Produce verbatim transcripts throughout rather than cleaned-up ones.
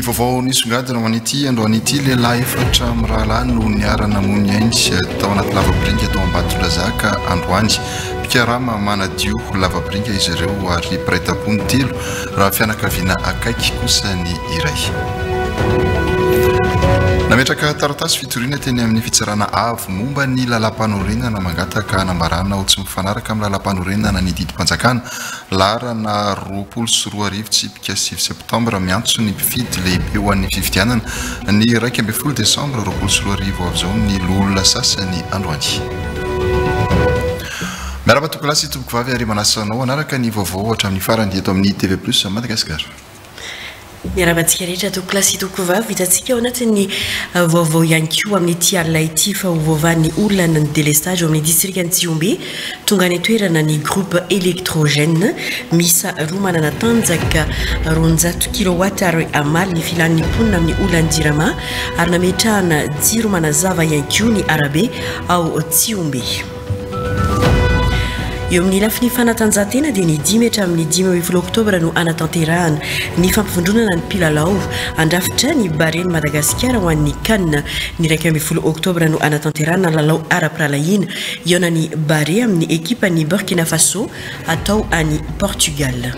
vaovao nisongadina ho an'ity androany ity lehilahy efatra amin'ny rahalahy no niara-namony ainy tao anaty lavapiringa tao Ambatondrazaka androany. Pikarama manadio lavapiringa izy ireo ary mpiray-tapony telo raha fianakaviana akaiky kosa ny iray. Nametraka taratasy fitoriana teny amin'ny fitsarana avo momba ny lalam-panorenana mangataka hanambarana ho tsy mifanaraka amin'ny lalam-panorenana ny didim-panjakana larana roapolo sy roa arivo tsipika sivy septambra miantso ny mpifidy lehibe ho an'ny fifidianana ny iraika ambin'ny folo desambra roapolo sy roa arivo avy zao ny lolona sasany androany. Miaraba tokolasy tompoko vavy ary manasanao anaraka ny vaovao hatramin'ny farany eto amin'ny T V plus Madagasikara. Miarabantsika rehetra tokolasy toko vavy hitantsika ao anatin'ny vaovao ihany koa amin'ny ity alina ity fa hovaovan'ny olona ny délestage ao amin'ny district Antsiombe tonga ny toerana ny groupe électrogène misa roa manana tanjaka roanjato kilowatt ary amaly ny filan'ny mponina amin'ny olona Jirama ary nametrahana jiro manazava ihany koa ny arabe ao Tsiombe. Eo amin'ny lafiny fanatanjahantena dia ny dimy hatramin'ny dimy ambin'ny folo oktobra no anatanterahana ny fampivondronana ny mpilalao andrafitra ny bareny Madagasikara ho an'ny CAN ny iraika ambin'ny folo oktobra no anatanterahana lalao ara-piralahiana iona ny bare amin'ny ekipa ny Burkina Faso atao any Portugal.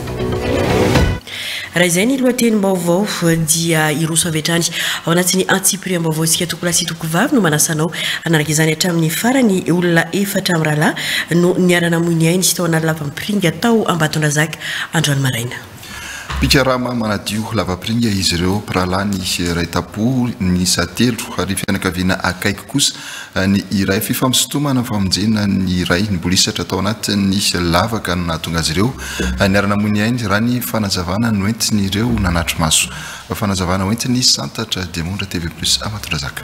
Raha izay ny lohatenim-baovao dia iroso avy hatrany ao anatin'ny antsipirim-baovao isika tokolasy toko vavy no manasanao anaraka izany hatramin'ny farany olona efatra amin'ny rahalahy no niara-namony ainy sy tao anaty lavapiringa tao Ambatondrazaka androany maraina. Pikarama manadio lavapiringa izy ireo rahalahy ny ray-tapo miisa telo ary fianakaviana akaiky kosa ny iray fifampisintomana famonjena ny iray ny bolisatra tao anatin'ny lavaka no nahatonga azy ireo niara-namony ainy raha ny fanazavana no entiny ireo nanatry maso. Fanazavana ho entiny Santatra Demondra T V plus Ambatondrazaka.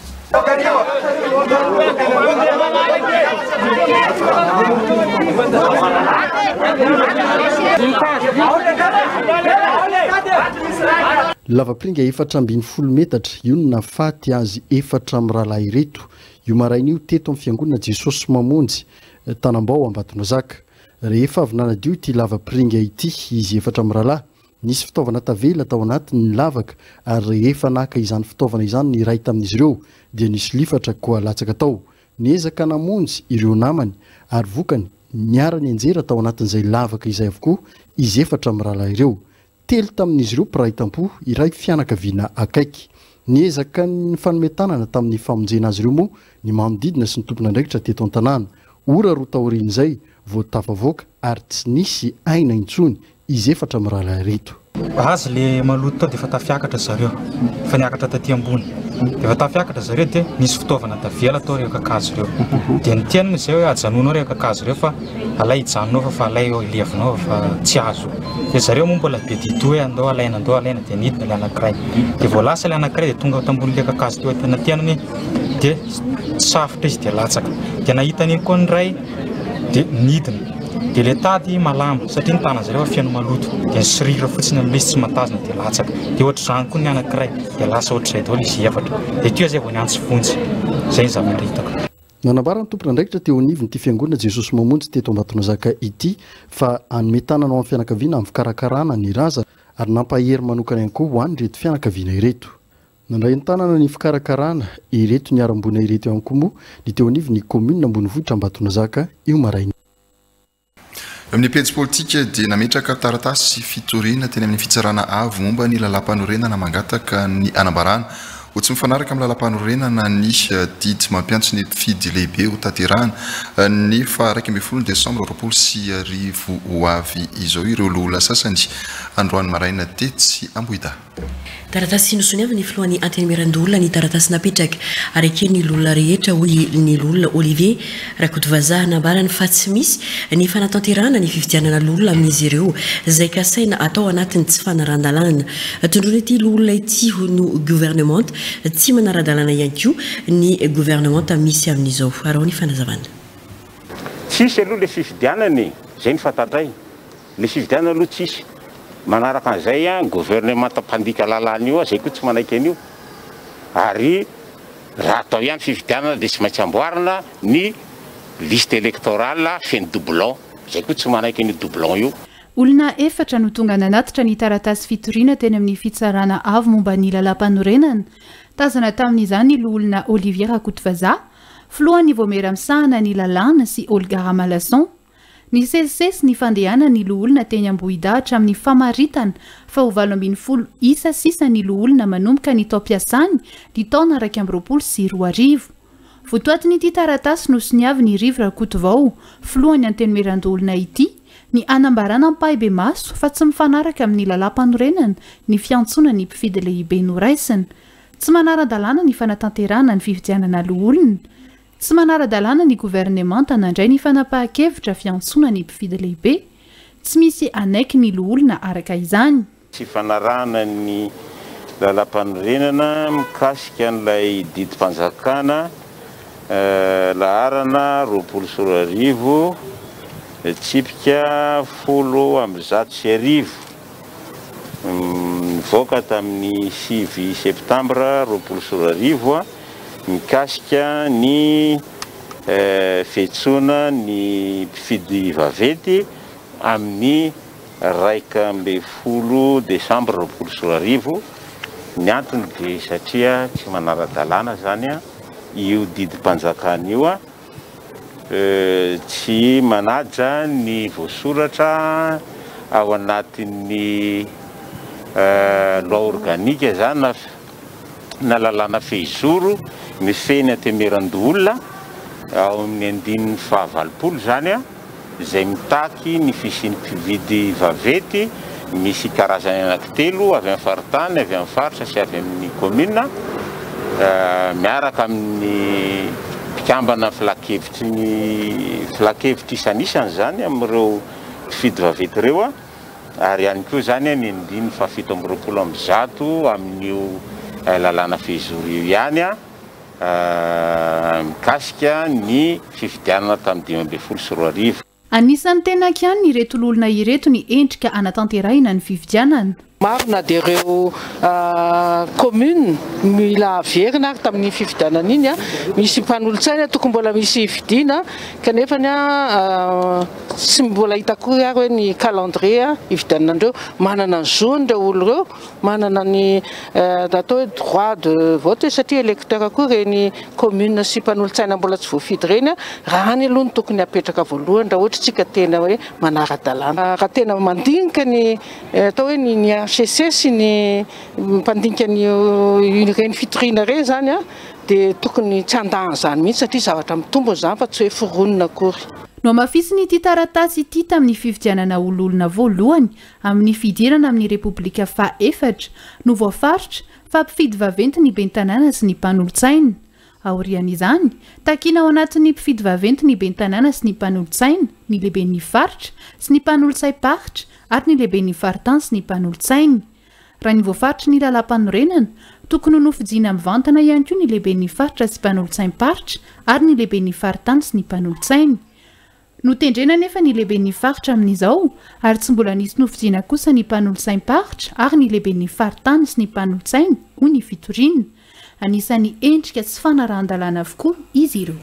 Lavapiringa efatra ambin'ny folo metatra io no nafaty azy efatra amin'ny rahalahy ireto io marain'io teto amin'ny fiangonana Jesosy Mamonjy Tanambao Ambatondrazaka. Rehefa avy nanadio ity lavapiringa ity izy efatra amin'ny rahalahy nisy fitaovana tavela tao anatiny lavaka ary rehefa naka izany fitaovana izany ny iray tamin'izy ireo dia nisy lifatra koa latsaka tao. Niezaka namonjy ireo namany ary vokany niara ny anjera tao anatin'izay lavaka izay avokoa izy efatra amin'ny rahalahy ireo. Telo tamin'izy ireo mpiray tampo iray fianakaviana akaiky. Niezaka ny fanometanana tamin'ny famonjena azy ireo moa ny manodidina sy ny tompon'andraikitra teto an-tanàna. Ora roa taorian'izay vao tafavoaka ary tsy nisy aina intsony izy efatra amin'ny rahalahy ireto. Azy le maloto tao dia efa tafiakatra zareo fa niakatra taty ambony efa tafiakatra zareo dia nisy fitaovana tavela tao ireo kakazo ireo dia ny tiany izay hoe ajanonao ireo kakazo ireo fa alay hijanonao fa fa alay levinao fa tsy azo dia zareo moa mbola be dito hoe andao alaina andao alaina dia nidina ilay anankiray dia vao lasa ilay anankiray dia tonga tambonin'ilay kakazo teo tena tianany dia safotra izy dia latsaka dia nahitany koa ny ray dia nidina dia le tady malama satria ny tanany zareo fiano maloto dia sirira fotsiny amin'ny misy tsy matazana dia latsaka dia ohatry izany koa ny anankiray dia lasa ohatr'izay daholo izy efatra dia teo izay vao niantsy vonjy izay ny zavatra hitako. Nanambara ny tompon'andraikitra teo anivony ity fiangonana Jesosy Mamonjy teto Ambatondrazaka ity fa hanome tanana ho amin'ny fianakaviana amin'ny fikarakarana ny raza ary nampahery manokana ihany koa ho an'ny reto fianakaviana ireto. Nandray ny tanana ny fikarakarana ireto ny ara-mbona ireto ihany koa moa ny teo anivony commune ambonivohitra Ambatondrazaka io maraina. Amin'ny pejy politika dia nametraka taratasy fitoriana teny amin'ny fitsarana avo momba ny lalam-panorenana mangataka ny anambarana ho tsy mifanaraka amin'ny lalam-panorenana ny didy mampiantso ny mpifidy lehibe ho tanterahana ny fa iraika ambin'ny folo desambra roapolo sy arivo ho avy izao ireo lola sasany androany maraina tetsy Ambohida. Taratasy nosony avy ny filohan'ny antenimiran-dolona ny taratasy napetraka ary kely ny lolona rehetra hoy ny lolona Olivier Rakotovazaha nambarany fa tsy misy ny fanatanterahana ny fifidianana lolona amin'izy ireo izay kasaina atao anatiny tsy fanarandalana. Tondrony ity lolona ity no gouvernement tsy manaradalana ihany koa ny gouvernement misy amin'izao ary ny fanazavana. Tsisy aloha le fifidianany izay ny fantatray le fifidianana aloha tsisy. Manaraka an'izay a gouvernement tampandika lalàna io zay koa tsy manaiky an'io ary raha atao ihany fifidianana dia tsy maintsy amboarina ny liste électorale feno doublon zay koa tsy manaiky an'io doublon io. olona efatra no tonga nanatitra ny taratasy fitoriana teny amin'ny fitsarana avo momba ny lalam-panorenana tazana tamin'izany loolona Olivier Rakotovaza filohan'ny Vomera misahana ny lalàna sy Olga Ramalason ny sesisesy ny fandehana ny loolona teny Ambohida hatramin'ny famaritana fa ho valo ambin'ny folo isa sisa ny loolona manomboka ny tao-piasany ny taona iraika amby roapolo sy roa arivo votoatin'ity taratasy no siniavy ny Rivo Rakotovao filohan'ny antenomiran-dolona ity ny anambarana ampahibe maso fa tsy mifanaraka amin'ny lalam-panorenana ny fiantsona ny mpifidy lehibe noraisina tsy manara-dalàna ny fanatanterahana ny fifidianana loolona tsy manara-dalàna ny gouvernemanta nandray ny fanapahan-kevitra fiantsona ny mpifidy lehibe tsy misy anaiky ny loolona araka izany tsy fanarahana ny lalam-panorenana mikasika an'ilay didim-panjakana laharana roapolo sy roa arivo tsipika folo amby zato sy arivo nivoaka tamin'ny sivy septambra roapolo sy roa arivo a mikasika ny fiantsoana ny mpifidy vaventy amin'ny raika amby folo desambra roapolo sy roa arivo ny antony dia satria tsy manara-dalàna zany a io didim-panjakana io a tsy manaja ny voasoratra ao anatin'ny loi organique zany na na lalàna fehizoro mifeny antemeran-dolona ao amin'ny andininy fahavalopolo zany a izay mitaky ny fisian'ny mpividy vaventy misy karazany anankitelo avy amin'ny faritany avy amin'ny faritra sy avy amin'ny commune miaraka amin'ny mpikambana filakevitry ny filakevitry isan'isany zany amin'ireo mpifidy vaventy ireo a ary ihany koa zany ny andininy fahafito amby roapolo amby zato amin'io lalàna fehizoro io ihany a mikasika ny fifidianana tamin'ny dimy amby folo sy roa arivo. Anisan'ny tena kiany ireto lolona ireto ny endrika anatanterahina ny fifidianana. Marina dia ireo commune mila averina ary tamin'ny fifidianana iny a misy mpanolontsaina tokony mbola misy fidiana kanefa ny a tsy mbola hitakory ary hoe ny calendrier hifidiananandreo manana ny zony ireo olo ireo manana ny atao hoe droit de vote satria électeur koa reny commune sy mpanolontsaina mbola tsy voafidy reny raha ny aloha ny tokony hapetraka voalohany raha ohatra tsika tena hoe manara-dalàna raha tena mandinika ny atao hoe ny C C sy ny mpandinika ny reny fitoriana reny zany a dia tokony tsy handahana zany mihitsy satria zavatra mitombo zany fa tsy hoe foronina akory. No mafisiny ity taratasy ity tamin'ny fifidianana ololona voalohany amin'ny fidirana amin'ny Repoblika fahaefatra no voafaritra fa mpifidy vaventy ny ben'ny tanàna sy ny mpanolontsaina. Aorian'izany, takiana ao anatin'ny mpifidy vaventy ny ben'ny tanàna sy ny mpanolontsaina, ny lehiben'ny faritra sy ny mpanolontsai-paritra ary ny lehiben'ny faritany sy ny mpanolontsaina. Raha ny voafaritra ny lalam-panorenana, tokony ho nofidiana mivantana ihany koa ny lehiben'ny faritra sy mpanolontsai-paritra ary ny lehiben'ny faritany sy ny mpanolontsaina. Notendrena nefa ny lehiben'ny faritra amin'izao ary tsy mbola nisy nofidiana kosa ny mpanolontsai-paritra ary ny lehiben'ny faritany sy ny mpanolontsaina hoy ny fitoriana. Anisan'ny endrika tsy fanarahan-dalàna avokoa izy ireo.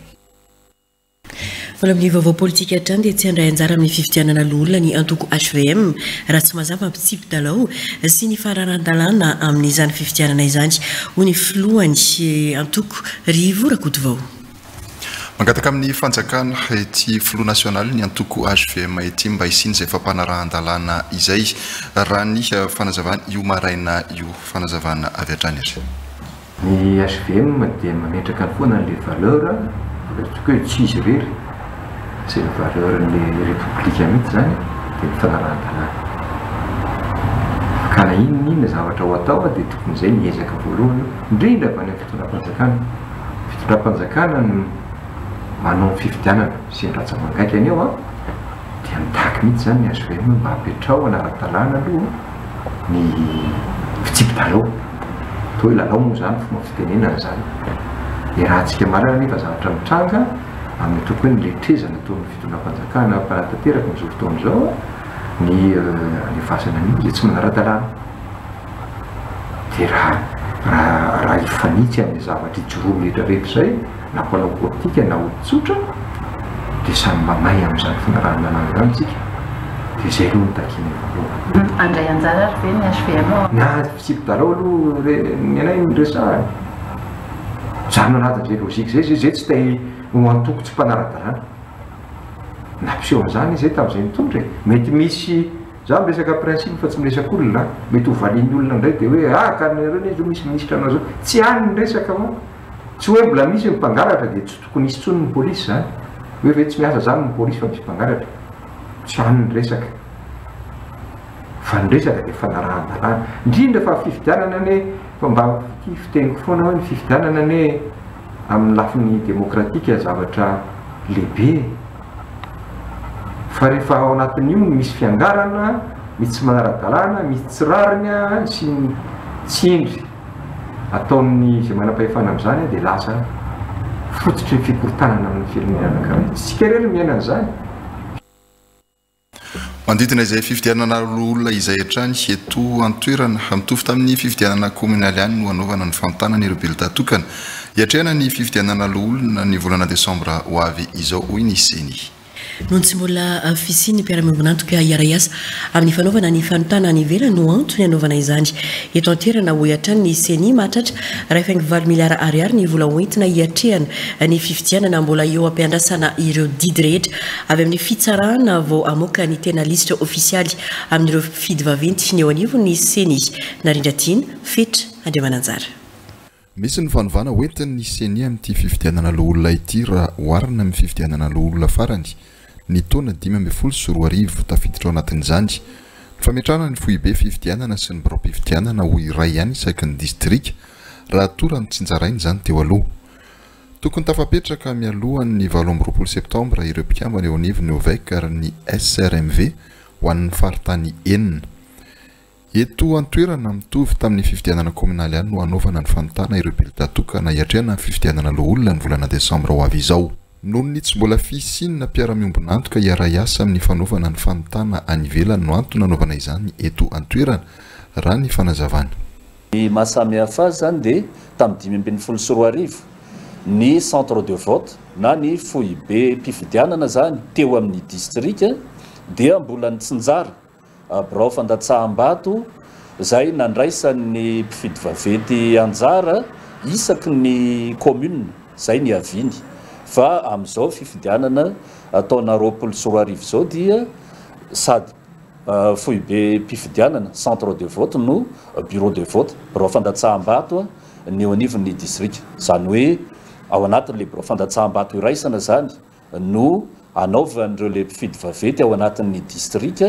Vola amin'ny vaovao politika hatrany dia tsy handray anjara amin'ny fifidianana loolona ny antoko H V M raha tsy mazava mpitsipi dalao sy ny fanarahan-dalàna amin'izany fifidianana izany hoy ny filohan'ny antoko Rivo Rakotovao. Mangataka amin'ny fanjakana ity filoha nasionaly ny antoko H V M ity mba isiny izay fampanarahan-dalàna izay raha ny fanazavana io maraina io fanazavana avy hatrany izy. Ny H V M dia mametraka foana le valeur hoe tsy izy irery izay ny valeur ny république mihitsy zany dia ny fanarahan-dalàna. Ka na inona inona zavatra ho atao dia tokony izay miezaka voalohany indrindra fa ny fitondram-panjakana. Fitondram-panjakana no manao ny fifidianana sy ny ratsa-mangaika any eo a dia mitaky mihitsy zany ny H V M mba hapetrao anara-dalàna aloha ny fitsipy-dalao. Toy lalao moa zany fomba fitenenana zany. Ny rahantsika marana nefa zavatra mitranga amin'ny toko ny letrezana toy ny fitondram-panjakana mpanatanteraka amin'izao fotoana izao ny alefasana an'io dia tsy manara-dalàna. Dia raha raha raha hifanitsy amin'ny zavatra ijoroa rehetrarehetra izay na mpanao politika na olo tsotra dia samy mamay amin'izany fanarahan-dalàna zany tsika. izay aloha nitakiny voalohany andray anjara ary ve ny H V M na fisipo dalao aloha ny anay miresahany zany anatin'izay lozika zay zay zay tsy te ho antoko tsy mpanara-dalàna nampiseho an'izany izay tamin'izay mitondra mety misy za miresaka principe fa tsy miresaka olona mety ho valiany olona indray dia hoe ah ka nareo ne zao misy ministra anao zao tsy hany ny resaka moa tsy hoe mbola misy ny mpangalatra dia tsy tokony hisy tsony ny polisy zany hoe ve tsy miasa zany ny polisy fa misy mpangalatra tsy hany ny resaka fa ny resaka dia fanarahan-dalàna indrindra fa fifidianana ne fa mba fiteniko foana hoe ny fifidianana ne amin'ny lafiny demokratika zavatra lehibe fa rehefa ao anatin'io misy fiangarana misy tsy manara-dalàna misy tsirarina sy tsindry ataon'ny zay manam-pahefana amin'izany dia lasa fototry ny fikortanana amin'ny firenena anankiray tsika rery miaina an'izany manodidina izay fifidianana olona izay hatrany eto antoerana mitovy tamin'ny fifidianana kominaly ihany no anaovana ny famontanana ireo bileta tokana hiatrehana ny fifidianana olona ny volana desambra ho avy izao hoy ny seny noho tsy mbola fisiny mpiara-miombonantoka iaraiasa amin'ny fanaovana ny fanotana ny ivelany no antony anaovana izany eto antoerana ho hiatrany ny seny mahatratra ray faingo valo miliara ariary ny vola hoentina hiatrehana ny fifidianana mbola eo ampiandrasana ireo didy rehetra avy amin'ny fitsarana vao amoaka ny tena listra ofisialy amin'ireo fidy vaventy ny eo anivo ny seny narindra-tiana fetra andriamananjara misy ny fanovana hoentin'ny seny amin'ity fifidianana loolona ity raha oharina amin'ny fifidianana loolona farany ny taona dimy ambin'ny folo sy roa arivo tafiditra ao anatin'izany ny fametrahana ny foibe fifidianana sy ny biro-pifidianana ho iray ihany isaky ny distrika raha tora ny tsinjarainy izany teo aloha tokony tafapetraka mialohan'ny valo amby roapolo septambra ireo mpikambana eo anivony ovek ary ny S R M V ho an'ny faritany enina eto antoerana mitovy tamin'ny fifidianana kominaly ihany no anaovana ny fanontana ireo bileta tokana hiatrehana ny fifidianana loolona ny volana desambra ho avy izao noho ny tsy mbola fisinina mpiara-miombonantoka hiaray asa amin'ny fanaovana ny fanontana any ivelany no antony anaovana izany eto antoerana raha ny fanazavana ny mahasamihafa azy zany dia tamin'ny dimy ambin'ny folo sy roa arivo ny centre de vote na ny foibe mpifidianana zany teo amin'ny distrika dia mbola nitsinjara birao fandatsaham-bato zay nandraisan'ny mpifidy vaventy anjara isaky ny commune zay ny aviny fa amin'izao fifidianana ataona roapolo sy roa arivo zao dia sady foibe mpifidianana centre de vote no bureau de vote birao fandatsaham-bato ny eo anivon'ny distrika zany hoe ao anatin'le birao fandatsaham-bato iraisana zany no anaovan'ireo le mpifidy vaventy ao anatin'ny distrika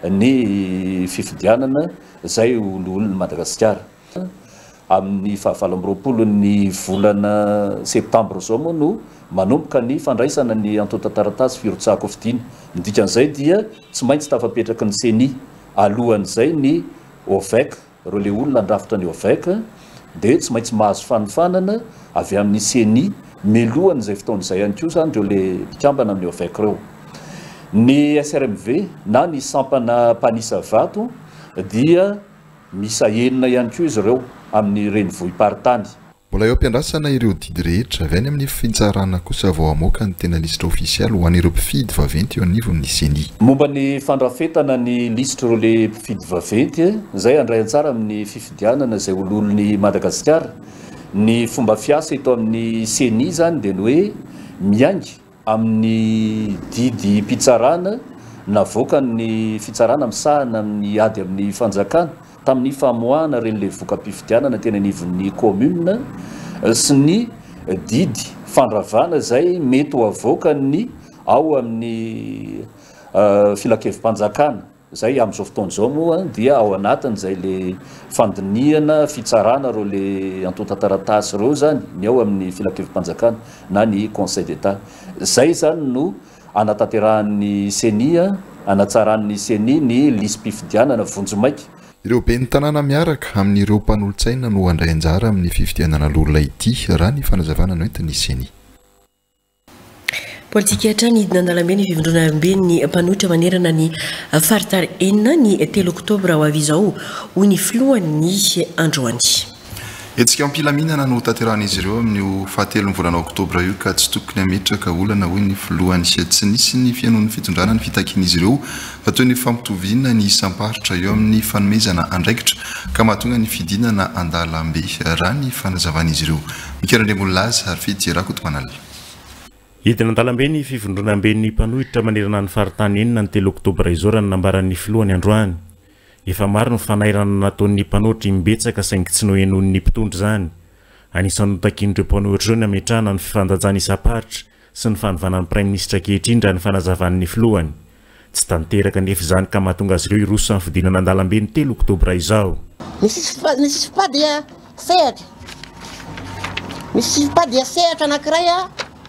ny fifidianana zay oloolon'ny Madagasikara amin'ny fahavalo amby roapolo ny volana septambra zao moa no manomboka ny fandraisana ny antota-taratasy firotsahako fidiana dikan'izay dia tsy maintsy tafapetraka ny seny alohan'izay ny ovek reo le olona andrafitra ny ovek dia tsy maintsy mahazo fanofanana avy amin'ny seny melohan'izay fotoan'izay ihany koa zany reo le mpikambana amin'ny ovek reo ny S R M V na ny sampana mpanisa vato dia misa enina ihany koa izy ireo amin'ny renivohim-paritany mbola eo ampiandrasana ireo didy rehetra avy any amin'ny fitsarana kosa vao amoaka ny tena listra ofisialy ho an'ireo mpifidy vaventy eo anivon'ny seny momba ny fandrafetana ny listra reo le mpifidy vaventy zay andray antsara amin'ny fifidianana zay ololon'ny Madagasikara ny fomba fiasa eto amin'ny seny zany dia ny hoe miangy amin'ny didy mpitsarana navoaka ny fitsarana misahana amin'ny ady amin'ny fanjakana tamin'ny famoahana reny le voka-pifidianana teny anivon'ny commune sy ny didy fandravana zay mety ho avoaka ny ao amin'ny filakevim-panjakana zay amin'izao fotoan'izao moa dia ao anatin'izay le fandiniana fitsarana reo le antota-taratasy reo zany ny ao amin'ny filakevim-panjakana na ny conseil d'état zay zany no anataterahan'ny senia anatsarahan'ny seni ny lisy-pifidianana vonjomaiky ireo be ny tanàna miaraka amin'ireo mpanolotsaina no andray anjara amin'ny fifidianana lolona ity raha ny fanazavana no entin'ny seny politika hatrany hidina andalambe ny fivondronambe ny mpanohitra manerana ny faritary enina ny telo oktobra ho avy izao hoy ny filohan'ny androany etsika ampilaminana no tanteran'izy ireo amin'io fahatelo ny volana oktobra io ka tsy tokony ametraka olana hoe ny filohany sy tsy nisy ny fianoan'ny fitondrana ny fitakian'izy ireo fa toy ny fampitoviana ny isam-paritra eo amin'ny fanomezana andraikitra ka mahatonga ny fidinana andalambe raha ny fanazavan'izy ireo mikerandrangololazy ary fidyrakoto manalina hidina andalambe ny fivondronambe ny mpanohitra manerana ny faritany enina ny telo oktobra izao raha ny nambaran'ny filohany androany efa maro ny fanairana nataon'ny mpanohitra imbetsaka saingy tsy nohenon'ny mpitondry zany anisan'ny notakin'ireo mpanohitra ireo ny ametrahana ny fifandanjana isam-paritra sy ny fanovanan'ny prime ministre kehitriny raha ny fanazavan'ny filohany tsy tanteraka nefa izany ka mahatonga azy ireo iroso amin'ny fidinana andalambe ny telo oktobra izao misy fipady sehatra misy fipady sehatra anankiray a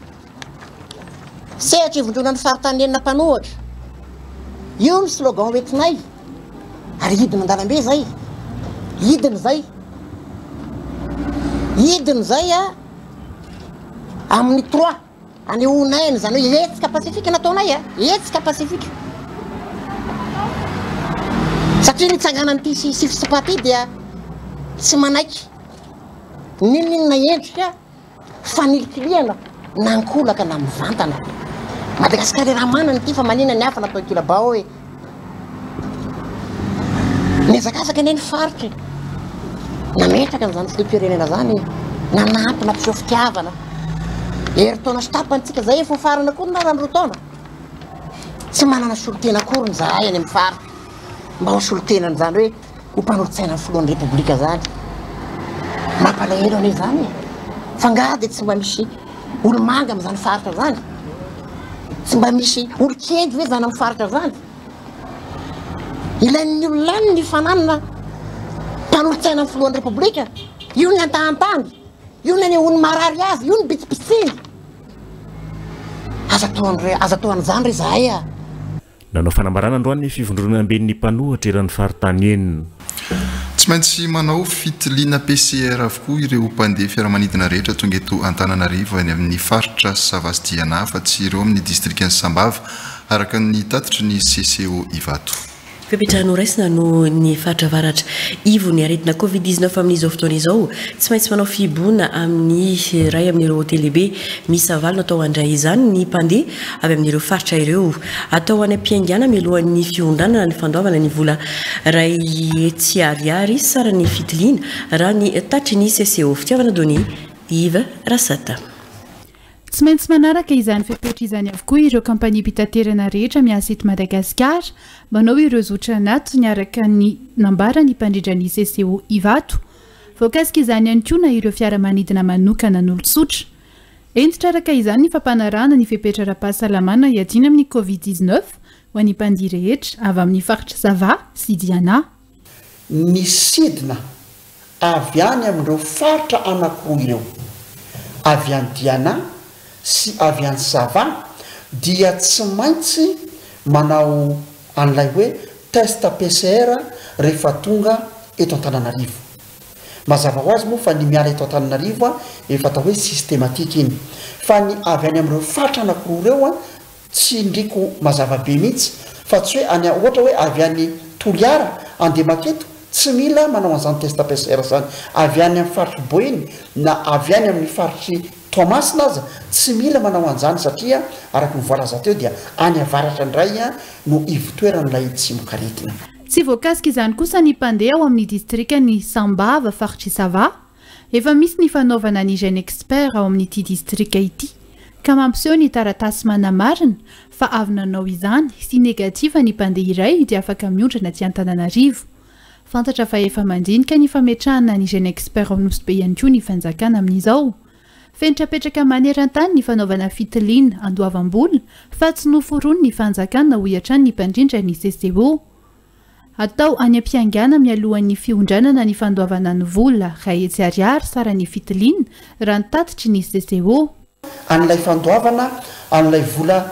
sehatra ivondronan'ny faritany enina mpanohitra io ny slogan hoentinay ary hidina andalambe zay hidiny zay hidiny zay a amin'ny trois anehonainy zany hoe etsika pasifika nataonay a etsika pasifika satria nitsanganan'ity sifisipaty dia tsy manaiky ninninona endrika fanilikiliana nankolaka na mivantana madagasikara raha manana ity fa manina ny hafa natao kilabao hoe nezakafaka ane ny faritry nametraka n'izany filoham-pirenena zany nanampy nampiseho fitiavana eritaona sy tapantsika zay efa farana akory na rano roa taona tsy manana solotena akory ny zahay any amin'ny faritra mba ho solotenany zany hoe ho mpanolotsaina ny filohan'ny repoblika zany mampalahelo ane zany fa nga dia tsy mba misy olo manga amin'izany faritra zany tsy mba misy olo kendy hoe zany amin'ny faritra zany ilain'ny ololany ny fananana mpanolotsaina ny filohan'ny repoblika io ny antahantany io ny ane olo marary azy io ny bitsipitsiny aza toan'izany re zahay a nanao fanambarana androany ny fivondronamben'ny mpanohatra eran'ny faritany enina tsy maintsy manao fitiliana P C R avokoa ireo mpandeha fiaramanidina rehetra tonga eto Antananarivo any amin'ny faritra Savasdiana fa tsy ireo amin'ny distriktiny Sambava araka ny tatitry ny C C O Ivato Fipetrahana raisina no ny faritra avaratra ivo ny aretina covid dix-neuf amin'izao fotoana izao tsy maintsy manao fiboana amin'ny ray amin'ireo hotely lehibe misy avaly natao andray izany ny mpandeha avy amin'ireo faritra ireo atao any am-piaingana mialohan'ny fiondanana ny fandoavana ny vola ray tsy ariary sara ny fitiliana raha ny tatry ny C C O fitiavana doni Iva Rasata tsy maintsy manaraka izany fepetra izany avokoa ireo kampania mpitaterana rehetra miasa eto Madagasikara manao ireo zotra anaty niaraka ny nambara ny mpandrindran'ny C C O Ivato voakasika izany ihany koa na ireo fiaramanidina manokana n'olon-tsotra entitra araka izany ny fampanarahana ny fepetra ara-pahasalamana hiadina amin'ny covid dix-neuf ho an'ny mpandeha rehetra avy amin'ny faritra Sava sy Diana ny sidina avy any amin'ireo faritra anankiroa ireo avy any Diana sy avy any Sava dia tsy maintsy manao an'ilay hoe test P C R rehefa tonga eto Antananarivo mazava ho azy moa fa ny miala eto Antananarivo a efa atao hoe systématique iny fa ny avy any amin'ireo faritra anankiroa ireo a tsy ndriko mazava be mihitsy fa tsy hoe any ohatra hoe avy any Toliara andeha maketo tsy mila manao an'izany test P C R zany avy any amin'ny faritry Boeny na avy any amin'ny faritry Toamasina aza tsy mila manao an'izany satria araka ny voalaza teo dia any avaratra indray a no ivotoeran'ilay tsimokaretina tsy voakasika izany kosa ny mpandeha ao amin'ny distrikany Sambava faritry Sava efa misy ny fanaovana ny jeune expert ao amin'ity distrika ity ka mampiseho ny taratasy manamarina fa avy nanao izany sy negativa ny mpandeha iray dia afaka miondrana tsy Antananarivo fantatra fa efa mandinika ny fametrahana ny jeune expert ao Nosbe ihany koa ny fanjakana amin'izao fentrapetraka maneran-tany ny fanaovana fitiliana andoavam-bola fa tsy noforony ny fanjakana ho iatrany ny mpandrindra ny C C O atao any am-piangana mialohan'ny fiondranana ny fandoavana ny vola ray hetsy ariary sara ny fitiliana raha ny tatitry ny C C O an'ilay fandoavana an'ilay vola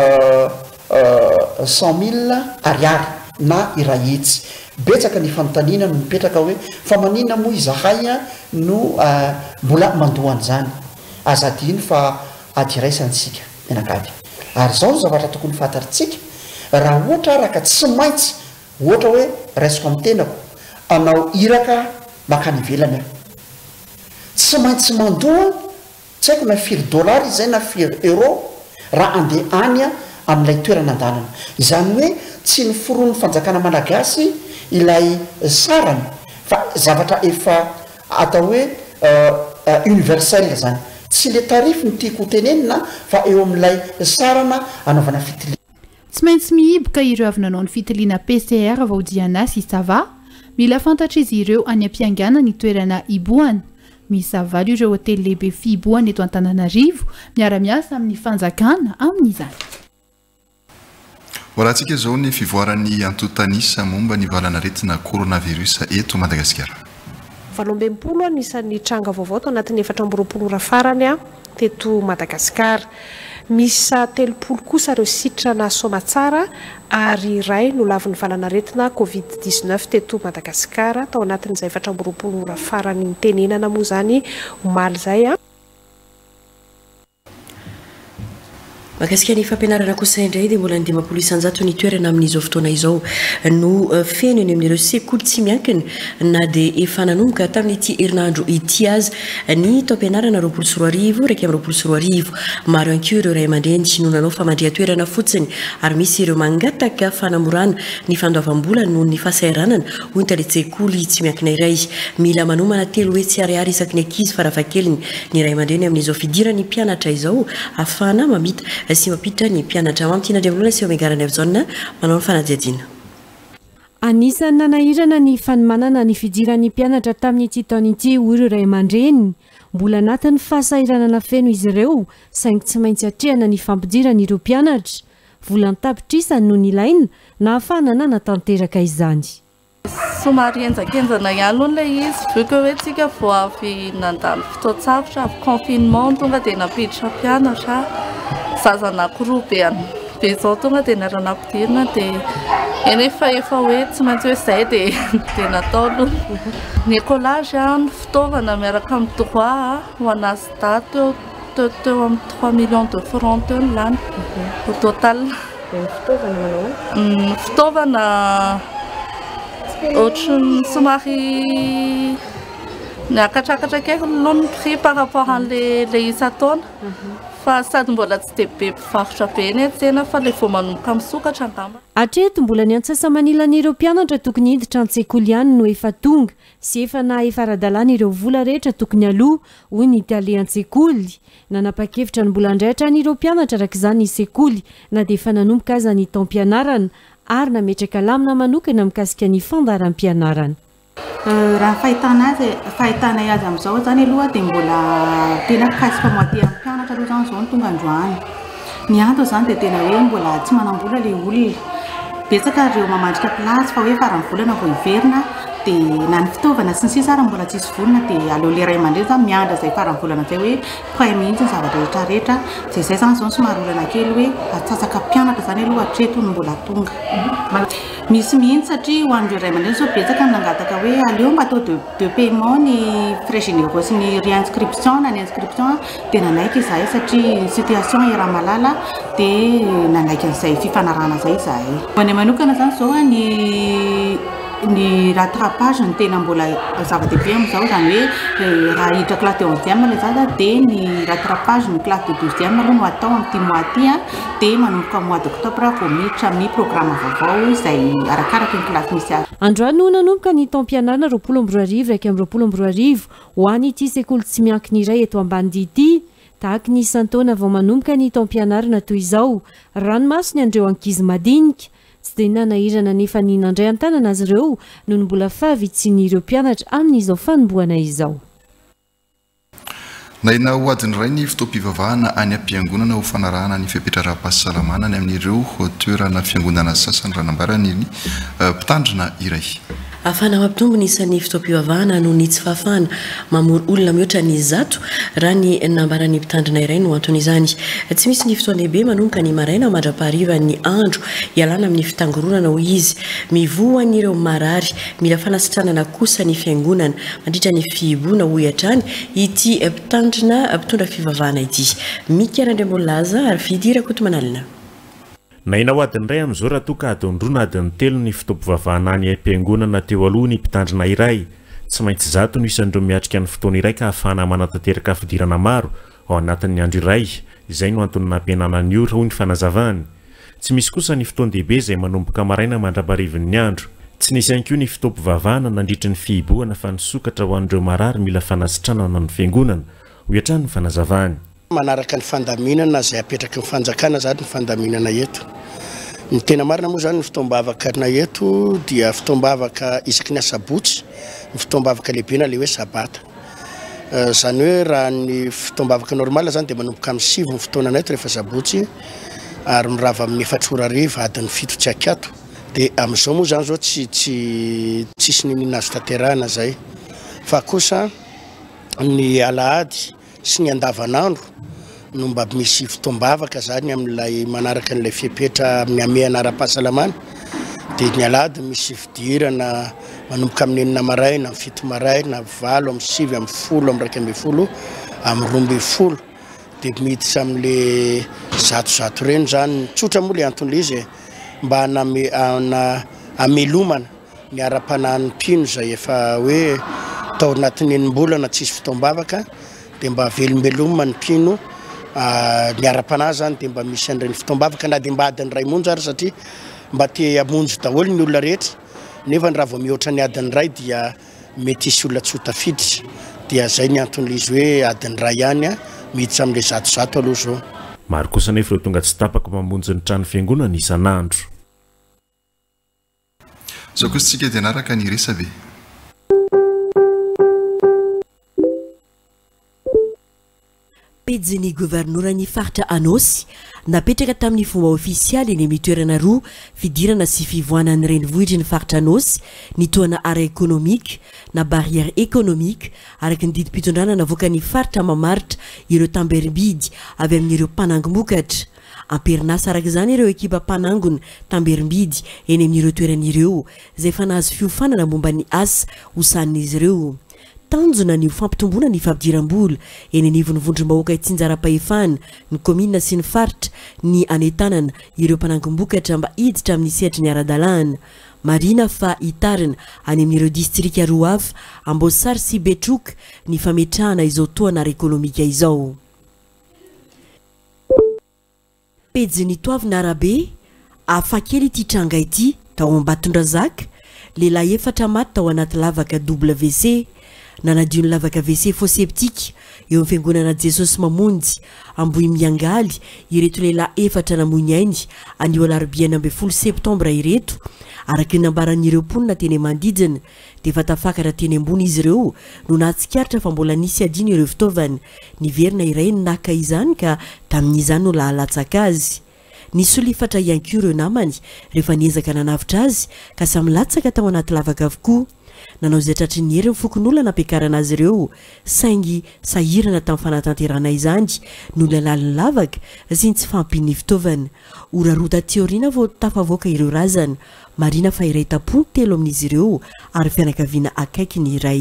cent mille ariary na iray hetsy betsaka ny fanontaniana no mipetraka hoe fa manina moa izahay no mbola mandohany zany azadiny fa adiraisantsika menakavy ary zao no zavatra tokony fantatritsika raha ohatra raka tsy maintsy ohatra hoe raisiko amin'ny tenako anao iraka makany ivelany tsy maintsy mandoa tsy haiko na firy dollar izay na firy euro raha andeha any a amin'ilay toerana an-dalana izany hoe tsy ny foroan'ny fanjakana malagasy ilay sarany fa zavatra efa atao hoe universel zany tsy le tarify ny tiako hotenenina fa eo amin'ilay sarana anaovana fitiliana tsy maintsy mihiboka ireo avy nanao ny fitiliana P C R vaodiana sy sava mila fantatra izy ireo any am-piangana ny toerana iboany misy zavalo ireo hotely lehibe fiiboany eto Antananarivo miara-miasa amin'ny fanjakana amin'izany. Walatsika zao ny fivoaran'ny antotanisa momba ny valanaretina coronavirus eto Madagasikara. Valombempolo anisan'ny tranga vaovao tao anatin'ny efatra amby roapolo ora farany a teto Madagasikara. Misy telopolo kosa ireo sitrana somatsara ary iray no lavin'ny valanaretina covid dix-neuf teto Madagasikara tao anatin'izay efatra amby roapolo ora farany ny tenenana moa zany omaly zay a. Makasika ny fampianarana kosa indray dia mbola ny dimampolo isanjato ny toerana amin'izao fotoana izao no feno eny amin'ireo sekoly tsy miankina na dia efa nanomboka tamin'ity herinandro ity azy ny taom-pianarana roapolo sy roa arivo raika amin'ny roapolo sy roa arivo maro ihany koa ireo ray aman-dreny no nanao famandria-toerana fotsiny ary misy ireo mangataka fanamorana ny fandoavam-bola noho ny fasairanana ho ny tale-tsekoly tsy miankina iray mila manomana telo hetsy ariary isaky ny ankizy farafahakeliny ny ray aman-dreny amin'izao fidirany mpianatra izao afahana mamita sy mapitra ny mpianatra mamtina ndremolona sy omegarany avizona manao ny fanadiadiana. Anisan'ny nanahirana ny fanomanana ny fidiran'ny mpianatra tamin'ity taon'ity hoy ray aman-dreny mbola anatin'ny fahasahiranana feno izy ireo saingy tsy maintsy hatrehana ny fampidirana ireo mpianatra vola tapitrisany noho ny ilaina na ahafahana na natanteraka izany. Somary enjakenjana ihany aloha ilay izy vu que hoe tsika vao avy nandalo fotoan-tsavatra avy confinement tonga dia napiditra mpianatra zaza anankiroa be be zao tonga dia naranampidirina dia enefa efa hoe tsy maintsy hoe izay dia dia natao aloha ny écolage ny fitaovana miaraka amin'ny droit ho anazy daty teo teo amin'ny trois millions de francs teo ny lany au total. Fitaovana fitaovana ohatrany somary niakatrakatra kely aloha ny prix par rapport an'le isa-taona fa sady mbola tsy dia be mpivarotra be eny tsena fa le vao manomboka misokatra angamba. Hatreto mbola ny antsasa-manilan'ireo mpianatra tokony hiditra an-tsekoly ihany no efa tonga sy efa na efa ara-dalàna ireo vola rehetra tokony aloha hoy ny tale an-tsekoly nanapa-kevitra ny mbola andraitra an'ireo mpianatra araka izany ny sekoly na dia efa nanomboka aza ny taom-pianarana ary nametraka lamina manokana mikasika ny fandaharam-pianarana. Raha fahitana azy fahitana azy amin'izao zany aloha dia mbola tena kasika moaty amin'ny mpianatra aloha zany izao ny tonga androany. Ny antony zany dia tena hoe mbola tsy manam-bola ilay olona. Betsaka ireo mamandrika plasy fa hoe farany volana vao hiverina dia na ny fitaovana sy ny sisa ary mbola tsisy volana dia aleo le ray aman-dreny zany miandra izay farany volana izay hoe pray mihitsy ny zavatra rehetra rehetra dia izay zany izao somary olana kely hoe atsasaka mpianatra zany aloha hatreto no mbola tonga. Misy mihitsy satria ho an'ireo ray aman-dreny zao betsaka nangataka hoe aleo mba atao de paiement ny frais généraux sy ny réinscription na ny inscription dia nanaiky izahay satria situation era malala dia nanaiky an'izay fifanarahana izay izahay. Ny manokana zany zao ny ny rattrapage ny tena mbola zava-dehibe amin'izao zany hoe raha hiditra classe de onzième ilay zaza dia ny rattrapage ny classe de douzième aloha no atao amin'ity mois ty dia manomboka mois d'octobre vao miditra amin'ny programme vaovao izay arakaraka ny classe misy azy. Androany no nanomboka ny taom-pianarana roapolo amby roa arivo raika amby roapolo amby roa arivo ho any ity sekoly tsy miankina iray eto Ambanidia ity tahaka ny isan-taona vao manomboka ny taom-pianarana toy izao ranomasony andreo ankizy madinika tsy dia nanahirana nefa ny nandray an-tanana azy ireo noho ny mbola fahavitsin'ireo mpianatra amin'izao fanombohana izao. Naina ho adiny iray ny fotoam-pivavahana any am-piangonana ho fanarahana ny fipetraram-pahasalamana ny amin'ireo toerana fiangonana sasany raha nambarany ny mpitandrina iray. Afana mampitombo ny isan'ny fotoam-pivavahana noho ny tsy fahafahana mamory olona mihoatra ny zato raha ny nambarany mpitandrina iray no antony izany. Tsy misy ny fotoana lehibe manomboka ny maraina mandrapahariva ny andro ialana amin'ny fitangororana ho izy mivoan'ireo marary mila fanasitranana kosa ny fiangonana mandritra ny fiibona ho iatrany ity mpitandrina mpitondra fivavahana ity. Mikarandremolaza ary fidira kotomanalina. Naina ho adiny iray amin'izao raha toa ka adondrona adiny telo ny fotoam-pivavahana any am-piangonana teo aloha ny mpitandrina iray tsy maintsy zato no isan'ireo miatrika ny fotoana iray ka ahafahana manatanteraka fidirana maro ao anatin'ny andro iray izay no antony nampiananany io hoy ny fanazavany. Tsy misy kosa ny fotoan-dehibe izay manomboka maraina mandraparivin'ny andro. Tsy nisy ihany koa ny fitaom-pivavahana nandritra ny fihibohana fa nisokatra ho an'ireo marary mila fanasitranana ny fiangonana ho atrany ny fanazavany. Manaraka ny fandaminana izay apetraka ny fanjakana zany ny fandaminana eto. Ny tena marina moa zany ny fitoam-bavaka na eto dia fitoam-bavaka isaky ny asabotsy, ny fitoam-bavaka lehibe na le hoe sabata. Zany hoe raha ny fitoam-bavaka normala zany dia manomboka amin'ny sivy ny fotoana eto rehefa sabotsy ary mirava amin'ny efatra ora hariva adiny fito tsy akato. Dia amin'izao moa zany zao tsy tsy tsisy ninina azo tanterahana zay. Fa kosa ny alahady sy ny andavanandro no mba misy fitoam-bavaka zany amin'ilay manaraka an'ilay fipetra amin'ny amehana ara-pahasalamana. Dia ny alahady misy fidirana manomboka amin'ny enina maraina, amin'ny fito maraina, valo, amin'ny sivy, amin'ny folo, amin'ny raika ambin'ny folo, amin'ny roa ambin'ny folo. Dia miditra amin'le zatozato reny zany tsotra moa le anton'le izy mba haname ana amelomana ny ara-panahin'ny mpino zay efa hoe tao anatin'ny enim-bolana tsisy fitoam-bavaka dia mba velombelomana ny mpino ny ara-panahy zany dia mba misy an'ireny fitoam-bavaka na dia mba adiny ray monja ary satria mba te hamonjy daholo ny olona rehetra nefa ny raha vao mihoatra ny adiny ray dia mety isy olona tsy ho tafiditra. Dia zay ny anton'le izy hoe adiny ray ihany a miditra amin'le zatozato aloha zao. Maro kosa nefa ireo tonga tsy tapaka mamonjy ny trano fiangonana isan'andro. Zao kosa tsika dia naraka ny resabe. Pejiny governorany faritra Anosy napetraka tamin'ny fomba ofisialy eny amin'ny toerana roa fidirana sy fivoanan'ny renivohitry ny faritra Anosy ny toana ara économique na barrière économique araky ny didim-pitondrana navoaka ny faritra mamaritra ireo tamberimbidy avy amin'ireo mpanangom-bokatra. Amperinasa araka izany ireo ekipa mpanangona tamberimbidy eny amin'ireo toeran'ireo izay efa nahazo fiofanana momba ny asa hosanin'izy ireo. Tanjona ny fampitomboana ny fampidiram-bola eny anivon'ny vondrom-bahoaka Tsinjara-Pahefana ny komina sy ny faritra ny anetanana ireo mpanangom-bokatra mba hiditra amin'ny sehatry ny ara-dalàna. Marina fa hitarina any amin'ireo distrika roa hafa Amboasary sy Betroka ny fametrahana izao toana ara-ekonomika izao. Pejiny toavina arabe hafa kely ity tranga ity tao Ambatondrazaka lehilahy efatra maty tao anaty lavaka W V C. Nanadio ny lavaka W C faux septique eo amin'ny fiangonana Jesosy Mamonjy Ambohi Miangaly ireto lehilahy efatra namoy ainy anio alarobia ambin'ny folo septambra ireto araky ny nambaran'ireo mponina teny Mandidina dia efa tafakatra teny ambony izy ireo no nahatsikaritra fa mbola nisy adino ireo fitaovana niverina iray naka izany ka tamin'izany no lahalatsaka azy. Nisy olifatra ihany koa ireo namany rehefa niezaka nanavitra azy ka samy latsaka tao anaty lavaka avokoa. Nanao izay tratry ny hery ny fokon'olona nampiakarana azy ireo saingy sahirana tamin'ny fanatanterana izany no lalaliny lavaka sy tsy fampin'ny fitaovana. Orarota teoriana vao tafavoaka ireo razana. Marina fa iray tampony telo amin'izy ireo ary fianakaviana akaiky ny iray.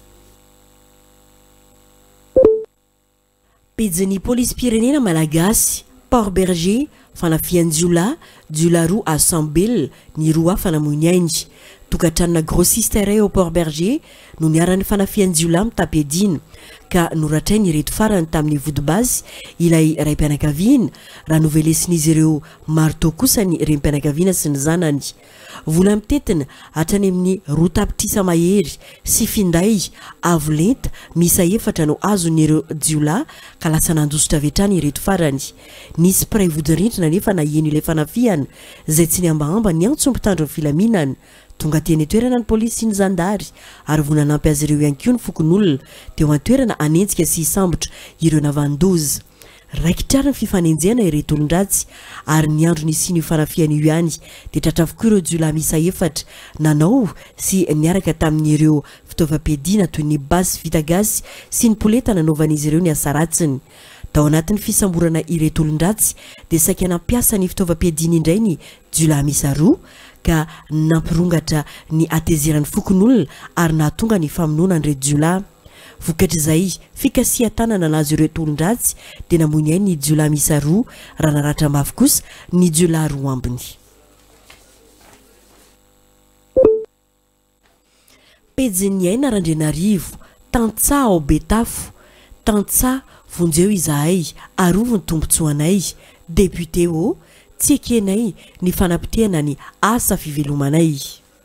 Pejiny polisy pirenena malagasy Port Berger fanafian'ny Jula Jula roa à Sambel ny roa fanamoiny ainy. Tokatranona grossiste iray au Port Berger no niaran'ny fanafian'ny Jula mitapedina ka noratrainy ireto farany tamin'ny vodibazy ilay raim-pianakaviana raha novelesin'izy ireo marto kosa ny rem-pianakaviana sy ny zanany. Vola mitetina hatrany amin'ny roa tapitrisa mahery sy finday avo lenta misa efatra no azon'ireo Jula ka lasa nandositra avetrany ireto farany. Nisy piray vodirindrina nefa naheno ilay fanafiana izay tsy niambaamba ny antsompitandro ny filaminana. Tonga teny toerana ny polisy sy ny zandary ary vonanampy azy ireo ihany koa ny fokon'olona teo an-toerana anenjika sy hisambotra ireo navandoza. Raikitrara ny fifanenjena ireto olon-dratsy ary ny andro nisy ny fanafiana io ihany dia tratra avokoa ireo Jula misa efatra nanao sy niaraka tamin'ireo fitaovam-piadiana toy ny basy vita gasy sy ny polenta nanaovan'izy ireo ny asa ratsiny. Tao anatin'ny fisamborana ireto olon-dratsy dia saika nampiasa ny fitaovam-piadiana indray ny Jula misa roa ka nampirongatra ny atezeran'ny fokon'olona ary nahatonga ny famonoana an'ireo Jula. Vokatra izay fikasia tanana nazo ireto olon-dratsy dia namoiny ainy ny Jula misa roa raha naratra mafy kosa ny Jula roa ambiny. pejiny aina Randrianarivo tantsa ao betafo tantsa vonjeo izahay arovony tombontsoanay député o tsy ekenay ny fanampitena ny asa fivelomanay.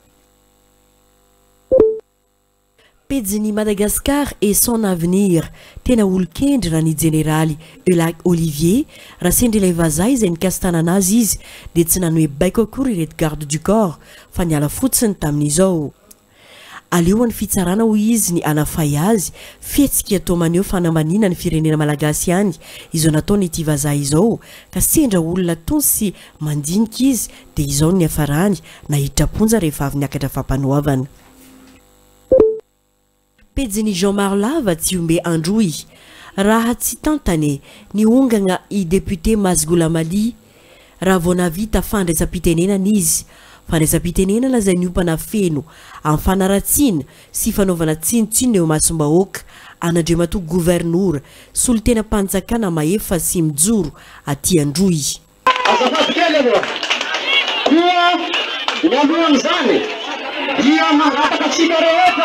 Pejiny Madagascar et son avenir tena olokendry raha ny généraly Eulac Olivier raha sendry ilay vazaha izay nikasitana anazy izy dia tsy nanoe baiko akory ireto garde du corps fa niala fotsiny tamin'izao. Aleohan'ny fitsarana ho izy ny anafay azy fihetsika atao maneho fanambaniana ny firenena malagasy ihany izao nataony ity vazaha izao ka sendra olona tony sy mandinika izy dia izao ny afarany nahiditra ponja rehefa avy niakatra fampanoavana. Pejiny Jean Marlava Tsiombe Androy raha tsy tantane ny ongagna i député Mazgola Mali raha vao navita fandraisam-pitenenana izy. Fandraisam-pitenenana lazay niompana feno amin'ny fanaratsiana sy fanaovana tsinotsinona eo masom-bahoaka anandriamato gouvernora solitena mpanjakana mahefa sy mijoro aty Androy. Azafady kely aloha koa ny alohan'izany dia mangataka antsika rehetra.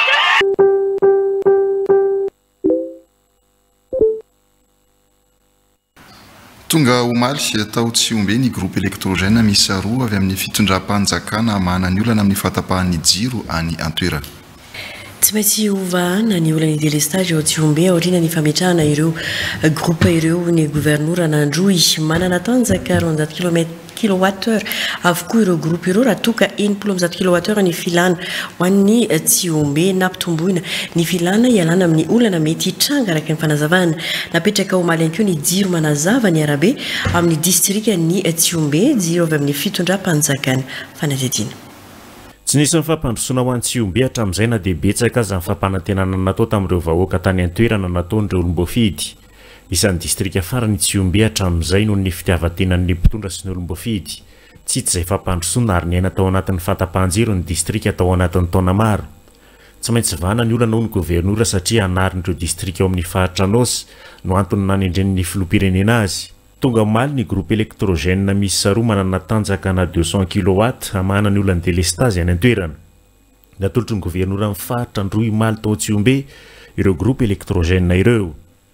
Tonga omaly tao Tsiombe ny groupe électrogène misy roa avy amin'ny fitondram-panjakana mahana ny olana amin'ny fatapahan'ny jiro any Antoerana. Tsy maintsy ovahana ny olana délestage ao Tsiombe aoriana ny fametrahana ireo groupe ireo ny gouvernora n'Androy manana tanjaka roanjato kilowattheure avokoa ireo groupe ireo raha toka enimpolo amby zato kilowattheure ny filana ho an'ny Tsiombe nampitomboina ny filana ialana amin'ny olana mety hitranga araka ny fanazavana napetraka omaly ihany koa ny jiro manazava ny arabe amin'ny district ny Tsiombe jiro avy amin'ny fitondram-panjakana fanadidina. Tsy nisy mifampandrosoana ho an'ny Tsiombe hatramin'izay na dia betsaka aza ny fampanantenana natao tamin'ireo vahoaka tany Antoerana nataon'ireo olom-boafidy. Isan'ny distrika farany Tsiombe hatramin'izay noho ny fitiavan-tenan'ny mpitondra sy ny olom-boafidy. Tsy tsy izay fampandrosoana ary ny aina tao anatin'ny fahatapahan-jiro ny distrika tao anatin'ny taona maro. Tsy maintsy vana ny olana ho ny gouvernoura satria anarin'ireo distrika ao amin'ny faritra Anosy no antony nanendren'ny filoham-pirenena azy. Tonga omaly ny groupe électrogène misy saroa manana tanjaka na deux cents kilowatts hamahana ny olana délestage any Antoerana. Natolotry ny gouvernoura amin'ny faritra Androy omaly tao Tsiombe ireo groupe électrogène ireo.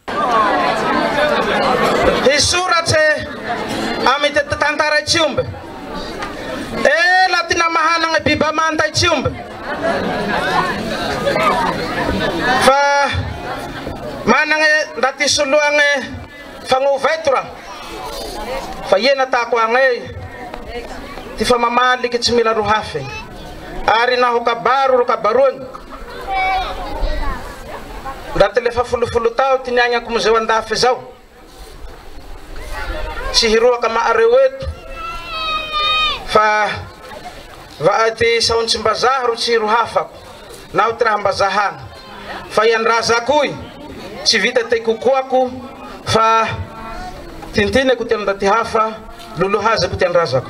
Isoratse amit tantara Tsiombe e latina mahanagna biba manta Tsiombe fa managna ndaty soloagna fagnovetora fa iena tako agnay ty fa mamaliky tsy mila ro hafe ary naho kabaro ro kabaroany ndaty le fa folofolo tao ty niagnako mizeo andafy zao tsy hiroaka maareo eto fa va ty saontsy mbazaha ro tsy ro hafako naho ty raha mbazahana fa iandrazakoy tsy vita ty kokoako fa tintinako ty andaty hafa lolohazako ty andrazako